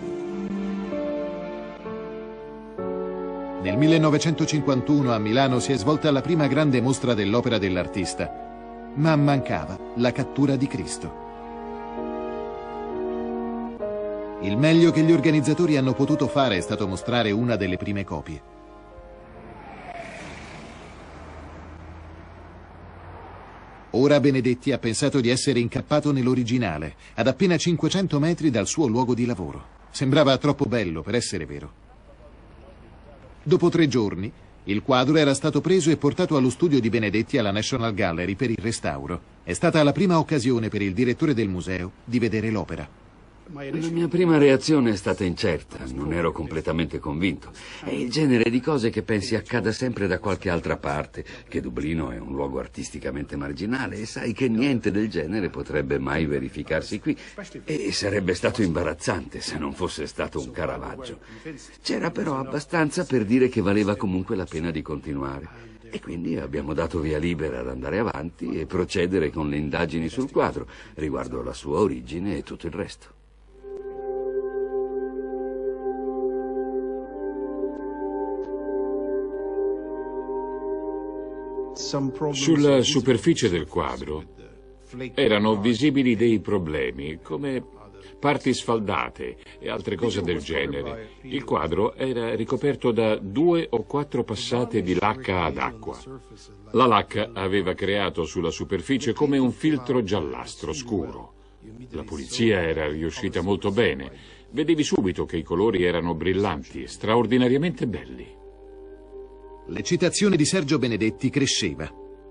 Nel millenovecentocinquantuno a Milano si è svolta la prima grande mostra dell'opera dell'artista, ma mancava la cattura di Cristo. Il meglio che gli organizzatori hanno potuto fare è stato mostrare una delle prime copie. Ora Benedetti ha pensato di essere incappato nell'originale, ad appena cinquecento metri dal suo luogo di lavoro. Sembrava troppo bello per essere vero. Dopo tre giorni, il quadro era stato preso e portato allo studio di Benedetti alla National Gallery per il restauro. È stata la prima occasione per il direttore del museo di vedere l'opera. La mia prima reazione è stata incerta, non ero completamente convinto. È il genere di cose che pensi accada sempre da qualche altra parte, che Dublino è un luogo artisticamente marginale e sai che niente del genere potrebbe mai verificarsi qui. E sarebbe stato imbarazzante se non fosse stato un Caravaggio. C'era però abbastanza per dire che valeva comunque la pena di continuare. E quindi abbiamo dato via libera ad andare avanti e procedere con le indagini sul quadro, riguardo la sua origine e tutto il resto. Sulla superficie del quadro erano visibili dei problemi, come parti sfaldate e altre cose del genere. Il quadro era ricoperto da due o quattro passate di lacca ad acqua. La lacca aveva creato sulla superficie come un filtro giallastro scuro. La pulizia era riuscita molto bene. Vedevi subito che i colori erano brillanti, straordinariamente belli. L'eccitazione di Sergio Benedetti cresceva.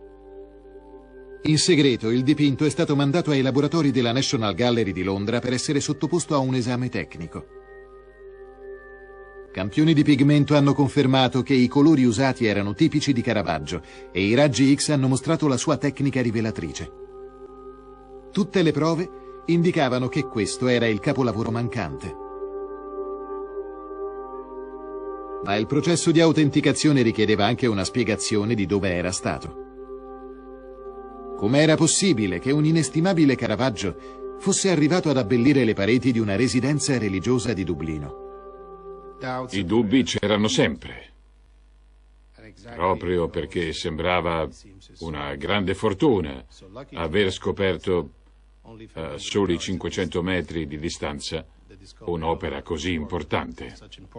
In segreto il dipinto è stato mandato ai laboratori della National Gallery di Londra per essere sottoposto a un esame tecnico. Campioni di pigmento hanno confermato che i colori usati erano tipici di Caravaggio e i raggi X hanno mostrato la sua tecnica rivelatrice. Tutte le prove indicavano che questo era il capolavoro mancante. Ma il processo di autenticazione richiedeva anche una spiegazione di dove era stato. Com'era possibile che un inestimabile Caravaggio fosse arrivato ad abbellire le pareti di una residenza religiosa di Dublino? I dubbi c'erano sempre, proprio perché sembrava una grande fortuna aver scoperto a soli cinquecento metri di distanza un'opera così importante.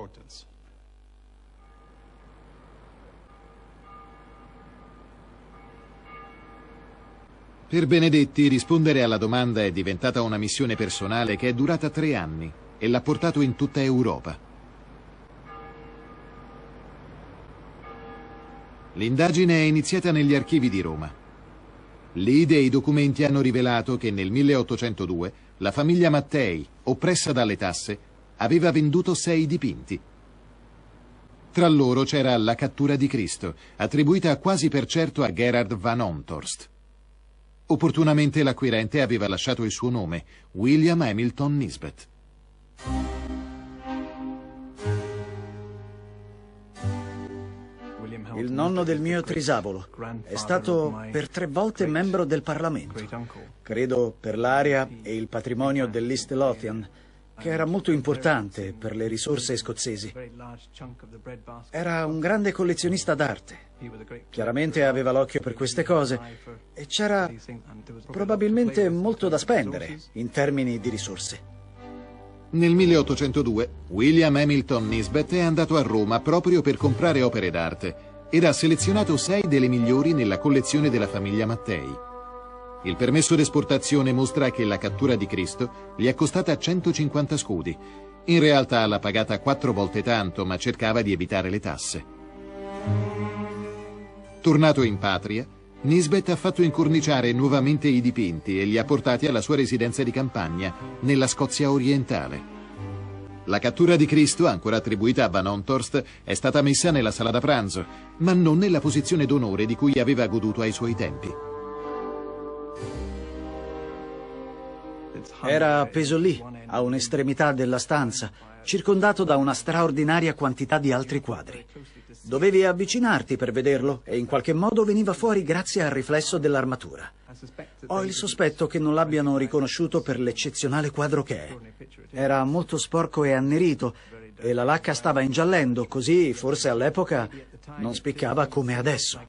Per Benedetti rispondere alla domanda è diventata una missione personale che è durata tre anni e l'ha portato in tutta Europa. L'indagine è iniziata negli archivi di Roma. Lì dei documenti hanno rivelato che nel milleottocentodue la famiglia Mattei, oppressa dalle tasse, aveva venduto sei dipinti. Tra loro c'era La cattura di Cristo, attribuita quasi per certo a Gerhard van Honthorst. Opportunamente l'acquirente aveva lasciato il suo nome, William Hamilton Nisbet. Il nonno del mio trisavolo è stato per tre volte membro del Parlamento. Credo per l'area e il patrimonio dell'East Lothian che era molto importante per le risorse scozzesi. Era un grande collezionista d'arte. Chiaramente aveva l'occhio per queste cose e c'era probabilmente molto da spendere in termini di risorse. Nel milleottocentodue William Hamilton Nisbet è andato a Roma proprio per comprare opere d'arte ed ha selezionato sei delle migliori nella collezione della famiglia Mattei. Il permesso d'esportazione mostra che la cattura di Cristo gli è costata centocinquanta scudi. In realtà l'ha pagata quattro volte tanto, ma cercava di evitare le tasse. Tornato in patria, Nisbet ha fatto incorniciare nuovamente i dipinti e li ha portati alla sua residenza di campagna, nella Scozia orientale. La cattura di Cristo, ancora attribuita a Van Honthorst, è stata messa nella sala da pranzo, ma non nella posizione d'onore di cui aveva goduto ai suoi tempi. Era appeso lì, a un'estremità della stanza, circondato da una straordinaria quantità di altri quadri. Dovevi avvicinarti per vederlo e in qualche modo veniva fuori grazie al riflesso dell'armatura. Ho il sospetto che non l'abbiano riconosciuto per l'eccezionale quadro che è. Era molto sporco e annerito e la lacca stava ingiallendo, così forse all'epoca non spiccava come adesso.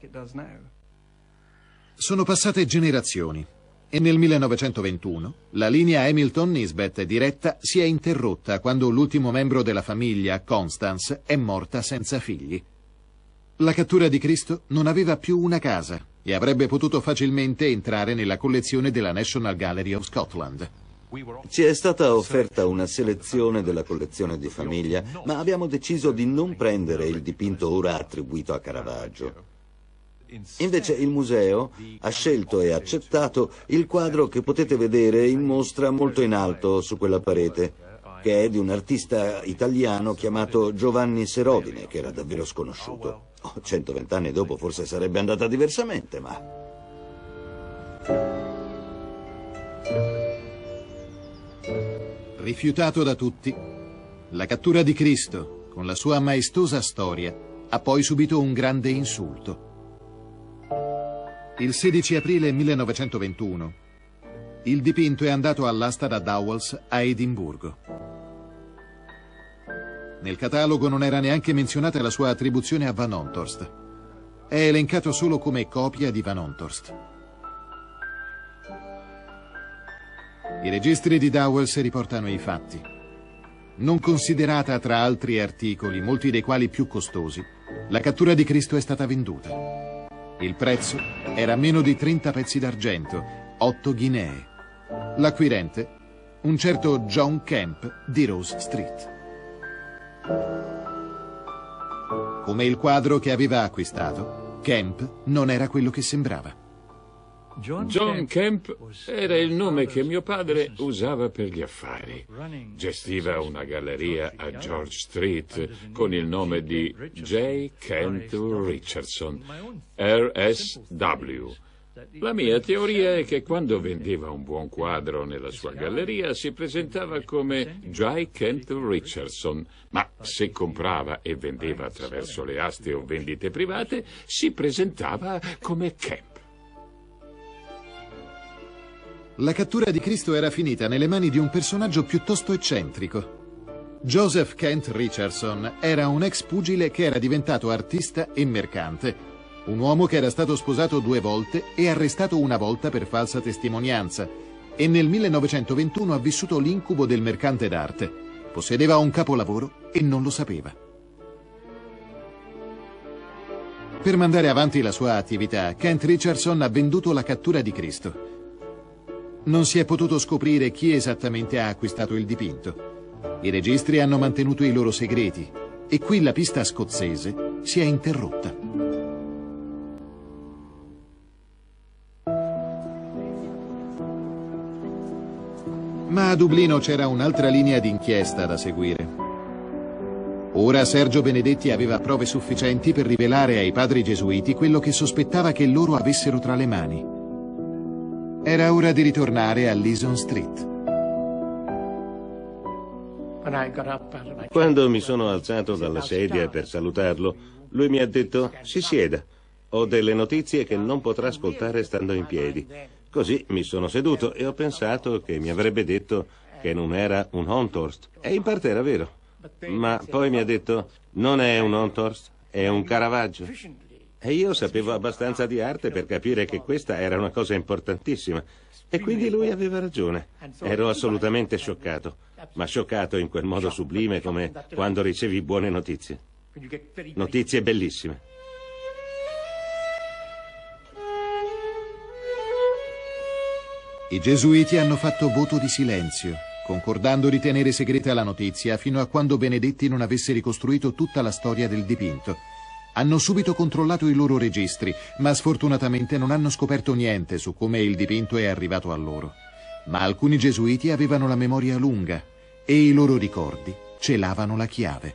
Sono passate generazioni e nel millenovecentoventuno la linea Hamilton-Nisbet diretta si è interrotta quando l'ultimo membro della famiglia, Constance, è morta senza figli. La cattura di Cristo non aveva più una casa e avrebbe potuto facilmente entrare nella collezione della National Gallery of Scotland. Ci è stata offerta una selezione della collezione di famiglia, ma abbiamo deciso di non prendere il dipinto ora attribuito a Caravaggio. Invece il museo ha scelto e accettato il quadro che potete vedere in mostra molto in alto su quella parete, che è di un artista italiano chiamato Giovanni Serodine, che era davvero sconosciuto. Oh, centoventi anni dopo forse sarebbe andata diversamente, ma... Rifiutato da tutti, la cattura di Cristo, con la sua maestosa storia, ha poi subito un grande insulto. Il sedici aprile millenovecentoventuno, il dipinto è andato all'asta da Dowells a Edimburgo. Nel catalogo non era neanche menzionata la sua attribuzione a Van Honthorst. È elencato solo come copia di Van Honthorst. I registri di Dowells riportano i fatti. Non considerata tra altri articoli, molti dei quali più costosi, la cattura di Cristo è stata venduta. Il prezzo era meno di trenta pezzi d'argento, otto ghinee. L'acquirente, un certo John Kemp di Rose Street. Come il quadro che aveva acquistato, Kemp non era quello che sembrava. John Kemp era il nome che mio padre usava per gli affari. Gestiva una galleria a George Street con il nome di J. Kent Richardson, R S W. La mia teoria è che quando vendeva un buon quadro nella sua galleria si presentava come J. Kent Richardson, ma se comprava e vendeva attraverso le aste o vendite private si presentava come Kemp. La cattura di Cristo era finita nelle mani di un personaggio piuttosto eccentrico. Joseph Kent Richardson era un ex pugile che era diventato artista e mercante, un uomo che era stato sposato due volte e arrestato una volta per falsa testimonianza, e nel millenovecentoventuno ha vissuto l'incubo del mercante d'arte. Possedeva un capolavoro e non lo sapeva. Per mandare avanti la sua attività, Kent Richardson ha venduto la cattura di Cristo. Non si è potuto scoprire chi esattamente ha acquistato il dipinto. I registri hanno mantenuto i loro segreti e qui la pista scozzese si è interrotta. Ma a Dublino c'era un'altra linea d'inchiesta da seguire. Ora Sergio Benedetti aveva prove sufficienti per rivelare ai padri gesuiti quello che sospettava che loro avessero tra le mani. Era ora di ritornare a Leeson Street. Quando mi sono alzato dalla sedia per salutarlo, lui mi ha detto: si sieda, ho delle notizie che non potrà ascoltare stando in piedi. Così mi sono seduto e ho pensato che mi avrebbe detto: che non era un Honthorst, e in parte era vero. Ma poi mi ha detto, non è un Honthorst, è un Caravaggio. E io sapevo abbastanza di arte per capire che questa era una cosa importantissima. E quindi lui aveva ragione. Ero assolutamente scioccato, ma scioccato in quel modo sublime come quando ricevi buone notizie. Notizie bellissime. I gesuiti hanno fatto voto di silenzio, concordando di tenere segreta la notizia fino a quando Benedetti non avesse ricostruito tutta la storia del dipinto. Hanno subito controllato i loro registri, ma sfortunatamente non hanno scoperto niente su come il dipinto è arrivato a loro. Ma alcuni gesuiti avevano la memoria lunga e i loro ricordi celavano la chiave.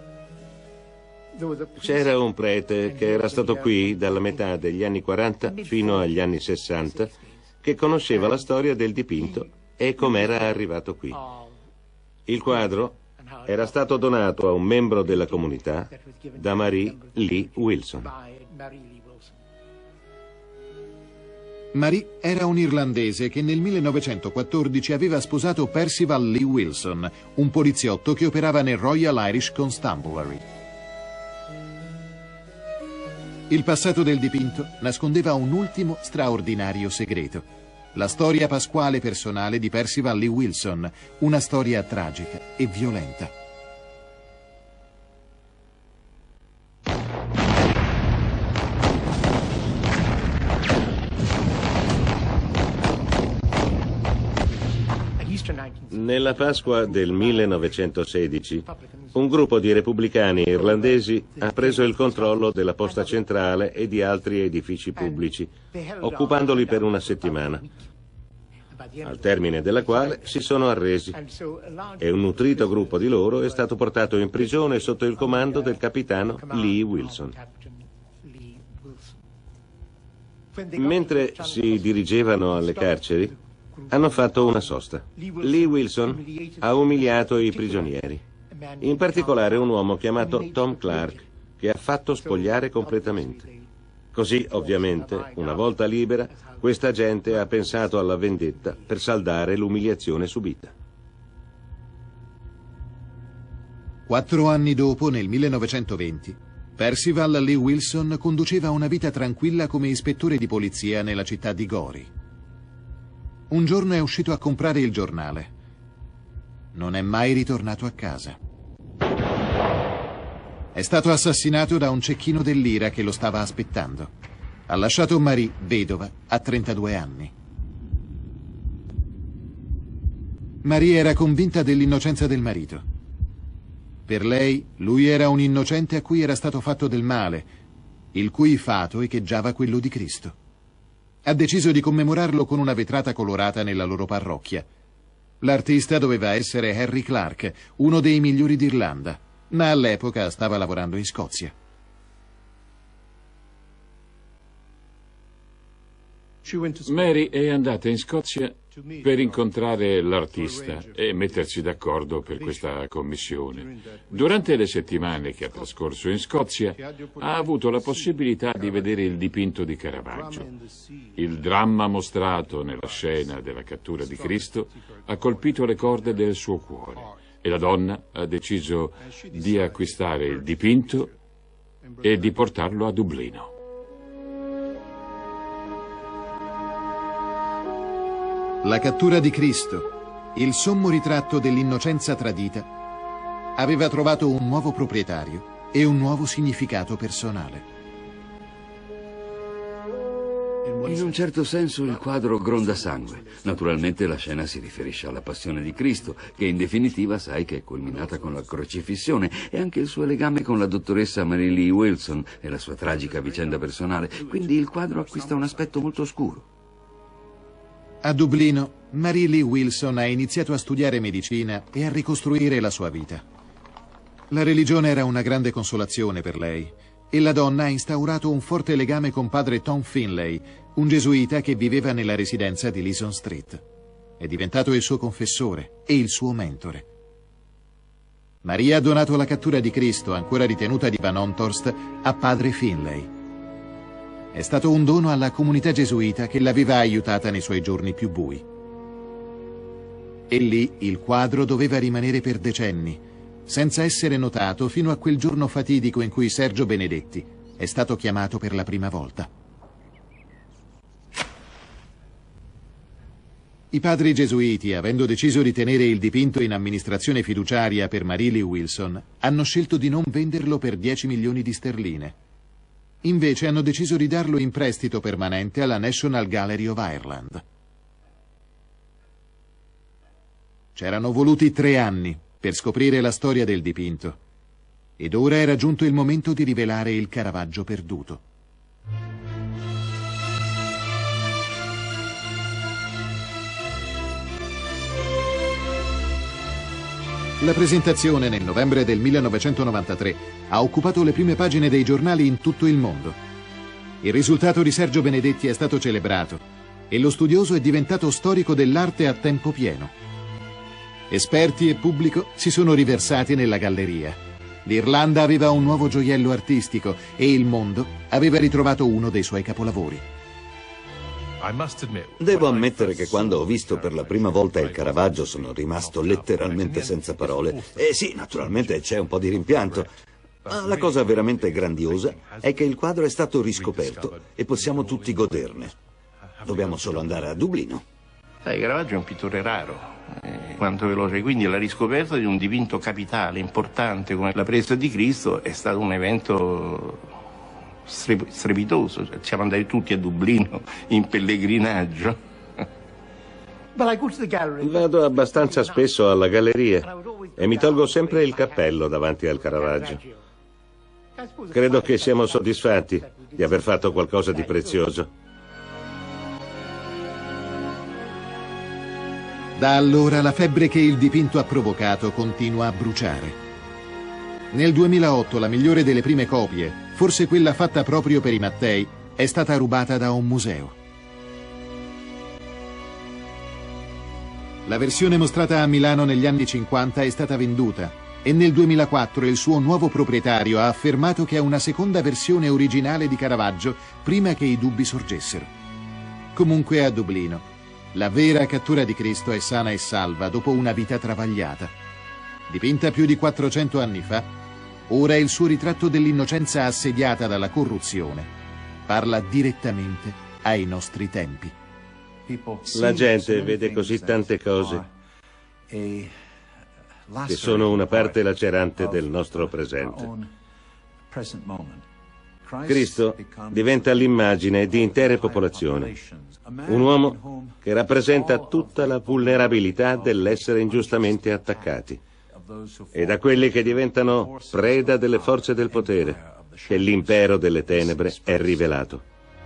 C'era un prete che era stato qui dalla metà degli anni quaranta fino agli anni sessanta, che conosceva la storia del dipinto e com'era arrivato qui. Il quadro era stato donato a un membro della comunità da Marie Lee Wilson. Marie era un irlandese che nel millenovecentoquattordici aveva sposato Percival Lee Wilson, un poliziotto che operava nel Royal Irish Constabulary. Il passato del dipinto nascondeva un ultimo straordinario segreto: la storia pasquale personale di Percival Lee Wilson, una storia tragica e violenta. Nella Pasqua del millenovecentosedici, un gruppo di repubblicani irlandesi ha preso il controllo della posta centrale e di altri edifici pubblici, occupandoli per una settimana, al termine della quale si sono arresi, e un nutrito gruppo di loro è stato portato in prigione sotto il comando del capitano Lee Wilson. Mentre si dirigevano alle carceri, hanno fatto una sosta. Lee Wilson ha umiliato i prigionieri, in particolare un uomo chiamato Tom Clark, che ha fatto spogliare completamente. Così, ovviamente, una volta libera, questa gente ha pensato alla vendetta per saldare l'umiliazione subita. Quattro anni dopo, nel millenovecentoventi, Percival Lee Wilson conduceva una vita tranquilla come ispettore di polizia nella città di Gori. Un giorno è uscito a comprare il giornale. Non è mai ritornato a casa. È stato assassinato da un cecchino dell'I R A che lo stava aspettando. Ha lasciato Marie vedova a trentadue anni. Marie era convinta dell'innocenza del marito. Per lei, lui era un innocente a cui era stato fatto del male, il cui fato echeggiava quello di Cristo. Ha deciso di commemorarlo con una vetrata colorata nella loro parrocchia. L'artista doveva essere Harry Clark, uno dei migliori d'Irlanda, ma all'epoca stava lavorando in Scozia. Mary è andata in Scozia per incontrare l'artista e mettersi d'accordo per questa commissione. Durante le settimane che ha trascorso in Scozia ha avuto la possibilità di vedere il dipinto di Caravaggio. Il dramma mostrato nella scena della cattura di Cristo ha colpito le corde del suo cuore e la donna ha deciso di acquistare il dipinto e di portarlo a Dublino. La cattura di Cristo, il sommo ritratto dell'innocenza tradita, aveva trovato un nuovo proprietario e un nuovo significato personale. In un certo senso il quadro gronda sangue. Naturalmente la scena si riferisce alla passione di Cristo, che in definitiva sai che è culminata con la crocifissione, e anche il suo legame con la dottoressa Marie Lee Wilson e la sua tragica vicenda personale. Quindi il quadro acquista un aspetto molto oscuro. A Dublino, Marie Lee Wilson ha iniziato a studiare medicina e a ricostruire la sua vita. La religione era una grande consolazione per lei e la donna ha instaurato un forte legame con padre Tom Finlay, un gesuita che viveva nella residenza di Leeson Street. È diventato il suo confessore e il suo mentore. Maria ha donato la cattura di Cristo, ancora ritenuta di Van Honthorst, a padre Finlay. È stato un dono alla comunità gesuita che l'aveva aiutata nei suoi giorni più bui. E lì il quadro doveva rimanere per decenni, senza essere notato fino a quel giorno fatidico in cui Sergio Benedetti è stato chiamato per la prima volta. I padri gesuiti, avendo deciso di tenere il dipinto in amministrazione fiduciaria per Marie-Lee Wilson, hanno scelto di non venderlo per dieci milioni di sterline. Invece hanno deciso di darlo in prestito permanente alla National Gallery of Ireland. C'erano voluti tre anni per scoprire la storia del dipinto, ed ora era giunto il momento di rivelare il Caravaggio perduto. La presentazione nel novembre del millenovecentonovantatré ha occupato le prime pagine dei giornali in tutto il mondo. Il risultato di Sergio Benedetti è stato celebrato e lo studioso è diventato storico dell'arte a tempo pieno. Esperti e pubblico si sono riversati nella galleria. L'Irlanda aveva un nuovo gioiello artistico e il mondo aveva ritrovato uno dei suoi capolavori. Devo ammettere che quando ho visto per la prima volta il Caravaggio sono rimasto letteralmente senza parole. E sì, naturalmente c'è un po' di rimpianto. Ma la cosa veramente grandiosa è che il quadro è stato riscoperto e possiamo tutti goderne. Dobbiamo solo andare a Dublino. Sai, Caravaggio è un pittore raro, eh, quanto veloce, quindi la riscoperta di un dipinto capitale, importante come la presa di Cristo è stato un evento strepitoso. Siamo andati tutti a Dublino in pellegrinaggio. Vado abbastanza spesso alla galleria e mi tolgo sempre il cappello davanti al Caravaggio. Credo che siamo soddisfatti di aver fatto qualcosa di prezioso. Da allora la febbre che il dipinto ha provocato continua a bruciare. Nel duemilaotto la migliore delle prime copie, forse quella fatta proprio per i Mattei, è stata rubata da un museo. La versione mostrata a Milano negli anni cinquanta è stata venduta e nel duemilaquattro il suo nuovo proprietario ha affermato che è una seconda versione originale di Caravaggio prima che i dubbi sorgessero. Comunque a Dublino, la vera cattura di Cristo è sana e salva dopo una vita travagliata. Dipinta più di quattrocento anni fa, ora il suo ritratto dell'innocenza assediata dalla corruzione parla direttamente ai nostri tempi. La gente vede così tante cose che sono una parte lacerante del nostro presente. Cristo diventa l'immagine di intere popolazioni, un uomo che rappresenta tutta la vulnerabilità dell'essere ingiustamente attaccati e da quelli che diventano preda delle forze del potere, che l'impero delle tenebre è rivelato.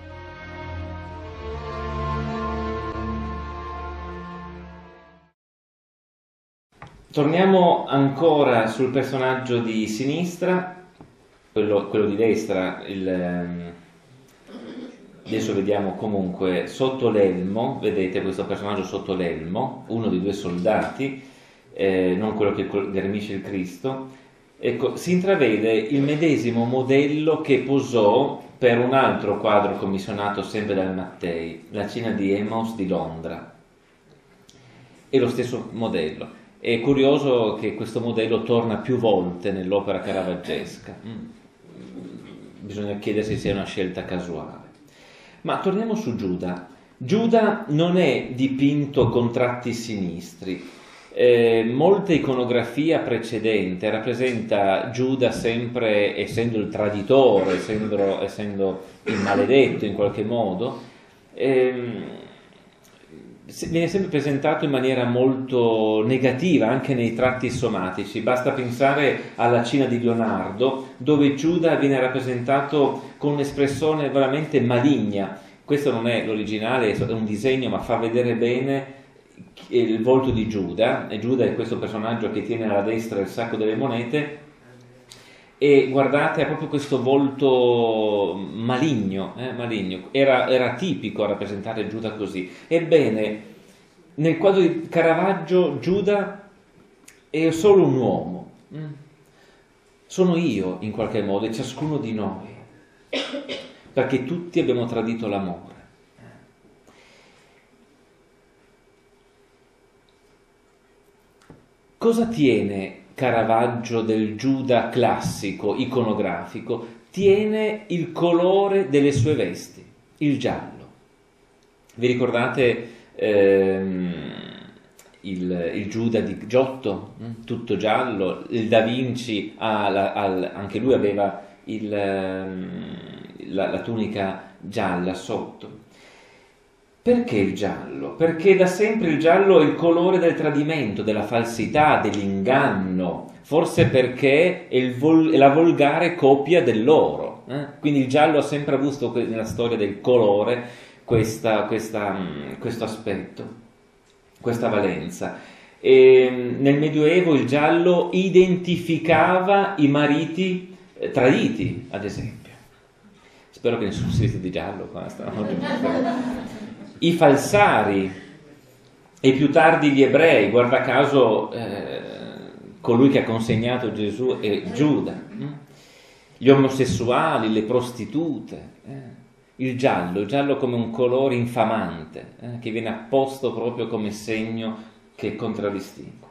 Torniamo ancora sul personaggio di sinistra, quello, quello di destra, il, adesso vediamo comunque sotto l'elmo, vedete questo personaggio sotto l'elmo, uno dei due soldati, Eh, non quello che ghermisce il Cristo. Ecco, si intravede il medesimo modello che posò per un altro quadro commissionato sempre dal Mattei, La cena di Emmaus di Londra. È lo stesso modello. È curioso che questo modello torna più volte nell'opera caravaggesca. Bisogna chiedersi se sia una scelta casuale. Ma torniamo su Giuda. Giuda non è dipinto con tratti sinistri. Eh, molta iconografia precedente rappresenta Giuda sempre essendo il traditore, essendo, essendo il maledetto in qualche modo, ehm, viene sempre presentato in maniera molto negativa anche nei tratti somatici. Basta pensare alla Cena di Leonardo, dove Giuda viene rappresentato con un'espressione veramente maligna. Questo non è l'originale, è un disegno, ma fa vedere bene il volto di Giuda, e Giuda è questo personaggio che tiene alla destra il sacco delle monete, e guardate, ha proprio questo volto maligno, eh, maligno. Era, era tipico rappresentare Giuda così. Ebbene, nel quadro di Caravaggio Giuda è solo un uomo, sono io in qualche modo, e ciascuno di noi, perché tutti abbiamo tradito l'amore. cosa tiene Caravaggio del Giuda classico, iconografico? Tiene il colore delle sue vesti, il giallo. Vi ricordate ehm, il, il Giuda di Giotto, tutto giallo? Il Da Vinci, ha la, ha, anche lui aveva il, la, la tunica gialla sotto. Perché il giallo? Perché da sempre il giallo è il colore del tradimento, della falsità, dell'inganno, forse perché è, il vol- è la volgare copia dell'oro. Eh? Quindi il giallo ha sempre avuto nella storia del colore questa, questa, questo aspetto, questa valenza. E nel Medioevo il giallo identificava i mariti eh, traditi, ad esempio. Spero che nessuno si vestiti di giallo qua stanotte. I falsari e più tardi gli ebrei, guarda caso eh, colui che ha consegnato Gesù è Giuda, gli omosessuali, le prostitute, eh. il giallo, il giallo come un colore infamante eh, che viene apposto proprio come segno che contraddistingue.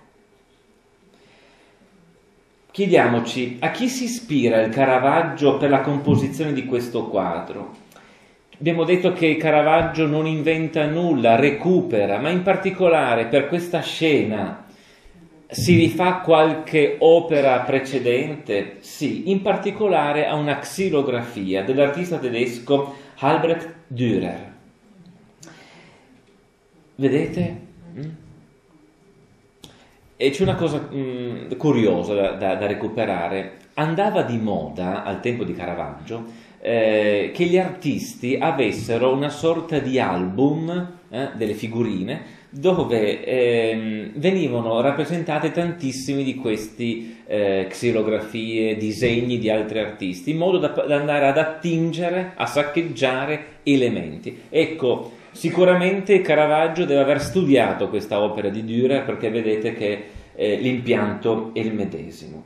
Chiediamoci a chi si ispira il Caravaggio per la composizione di questo quadro. Abbiamo detto che Caravaggio non inventa nulla, recupera, ma in particolare per questa scena si rifà qualche opera precedente? Sì, in particolare a una xilografia dell'artista tedesco Albrecht Dürer. Vedete? E c'è una cosa mh, curiosa da, da, da recuperare. Andava di moda al tempo di Caravaggio Eh, che gli artisti avessero una sorta di album, eh, delle figurine, dove eh, venivano rappresentate tantissimi di questi eh, xilografie, disegni di altri artisti, in modo da, da andare ad attingere, a saccheggiare elementi. Ecco, sicuramente Caravaggio deve aver studiato questa opera di Dürer, perché vedete che eh, l'impianto è il medesimo.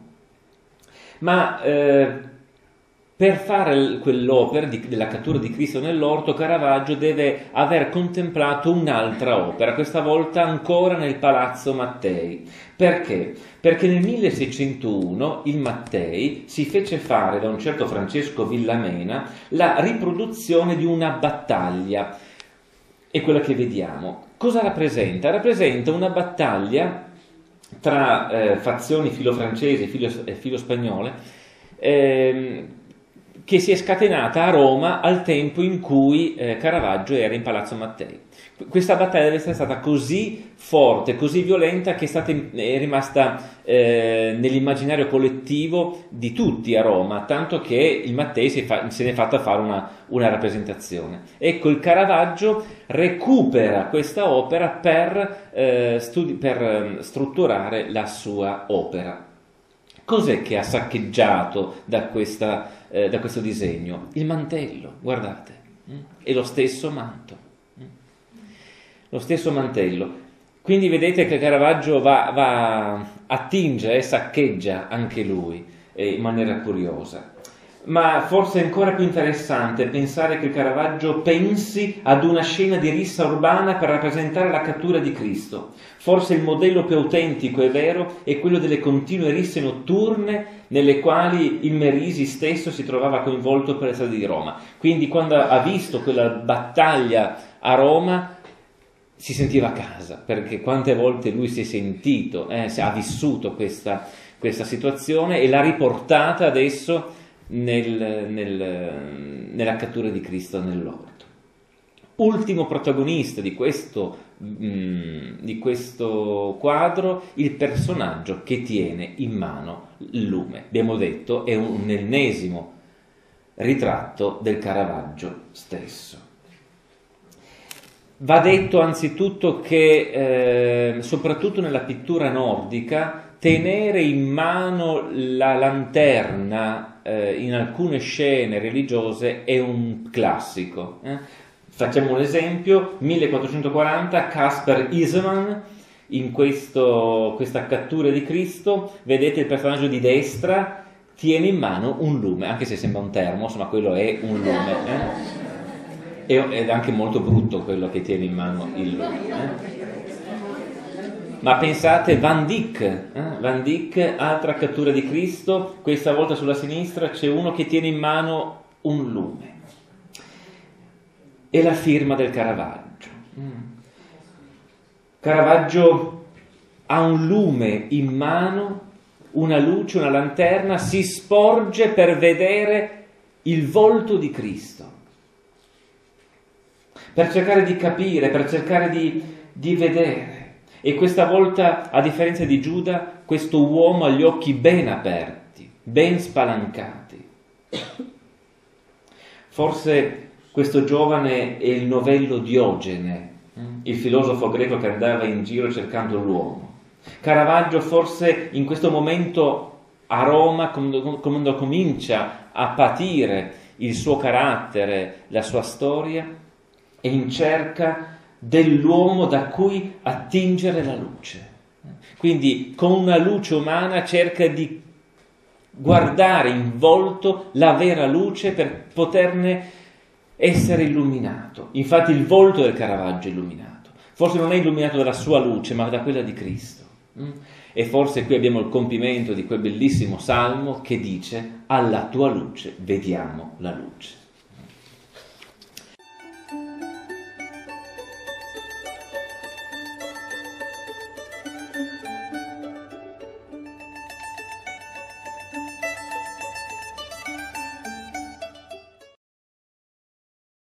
Ma eh, per fare quell'opera di, della cattura di Cristo nell'orto, Caravaggio deve aver contemplato un'altra opera, questa volta ancora nel Palazzo Mattei. Perché? Perché nel milleseicentouno il Mattei si fece fare da un certo Francesco Villamena la riproduzione di una battaglia. È quella che vediamo. Cosa rappresenta? Rappresenta una battaglia tra eh, fazioni filofrancesi e filo, eh, filospagnole, eh, che si è scatenata a Roma al tempo in cui eh, Caravaggio era in Palazzo Mattei. Questa battaglia deve essere stata così forte, così violenta, che è, stata, è rimasta eh, nell'immaginario collettivo di tutti a Roma, tanto che il Mattei si è fa, se ne è fatta fare una, una rappresentazione. Ecco, il Caravaggio recupera questa opera per, eh, studi, per strutturare la sua opera. Cos'è che ha saccheggiato da, questa, eh, da questo disegno? Il mantello, guardate, è lo stesso manto, lo stesso mantello. Quindi vedete che Caravaggio va, va attinge e saccheggia anche lui eh, in maniera curiosa. Ma forse è ancora più interessante pensare che Caravaggio pensi ad una scena di rissa urbana per rappresentare la cattura di Cristo. Forse il modello più autentico e vero è quello delle continue risse notturne nelle quali il Merisi stesso si trovava coinvolto per le strade di Roma. Quindi quando ha visto quella battaglia a Roma si sentiva a casa, perché quante volte lui si è sentito, eh, ha vissuto questa, questa situazione e l'ha riportata adesso Nel, nel, nella cattura di Cristo nell'orto. Ultimo protagonista di questo, mh, di questo quadro, il personaggio che tiene in mano il lume. Abbiamo detto è un ennesimo ritratto del Caravaggio stesso. Va detto anzitutto che eh, soprattutto nella pittura nordica tenere in mano la lanterna eh, in alcune scene religiose è un classico. Eh? Facciamo un esempio, millequattrocentoquaranta, Caspar Iseman, in questo, questa cattura di Cristo, vedete il personaggio di destra tiene in mano un lume, anche se sembra un termos, ma quello è un lume. Eh? Ed è anche molto brutto quello che tiene in mano il lume. Eh? Ma pensate Van Dyck, eh? Van Dyck, altra cattura di Cristo, questa volta sulla sinistra c'è uno che tiene in mano un lume. E la firma del Caravaggio. Caravaggio ha un lume in mano, una luce, una lanterna, si sporge per vedere il volto di Cristo, per cercare di capire, per cercare di, di vedere. E questa volta, a differenza di Giuda, questo uomo ha gli occhi ben aperti, ben spalancati. Forse questo giovane è il novello Diogene, il filosofo greco che andava in giro cercando l'uomo. Caravaggio forse in questo momento a Roma, quando comincia a patire il suo carattere, la sua storia, è in cerca dell'uomo da cui attingere la luce. Quindi con una luce umana cerca di guardare in volto la vera luce per poterne essere illuminato. Infatti il volto del Caravaggio è illuminato. Forse non è illuminato dalla sua luce, ma da quella di Cristo. E forse qui abbiamo il compimento di quel bellissimo salmo che dice: alla tua luce vediamo la luce.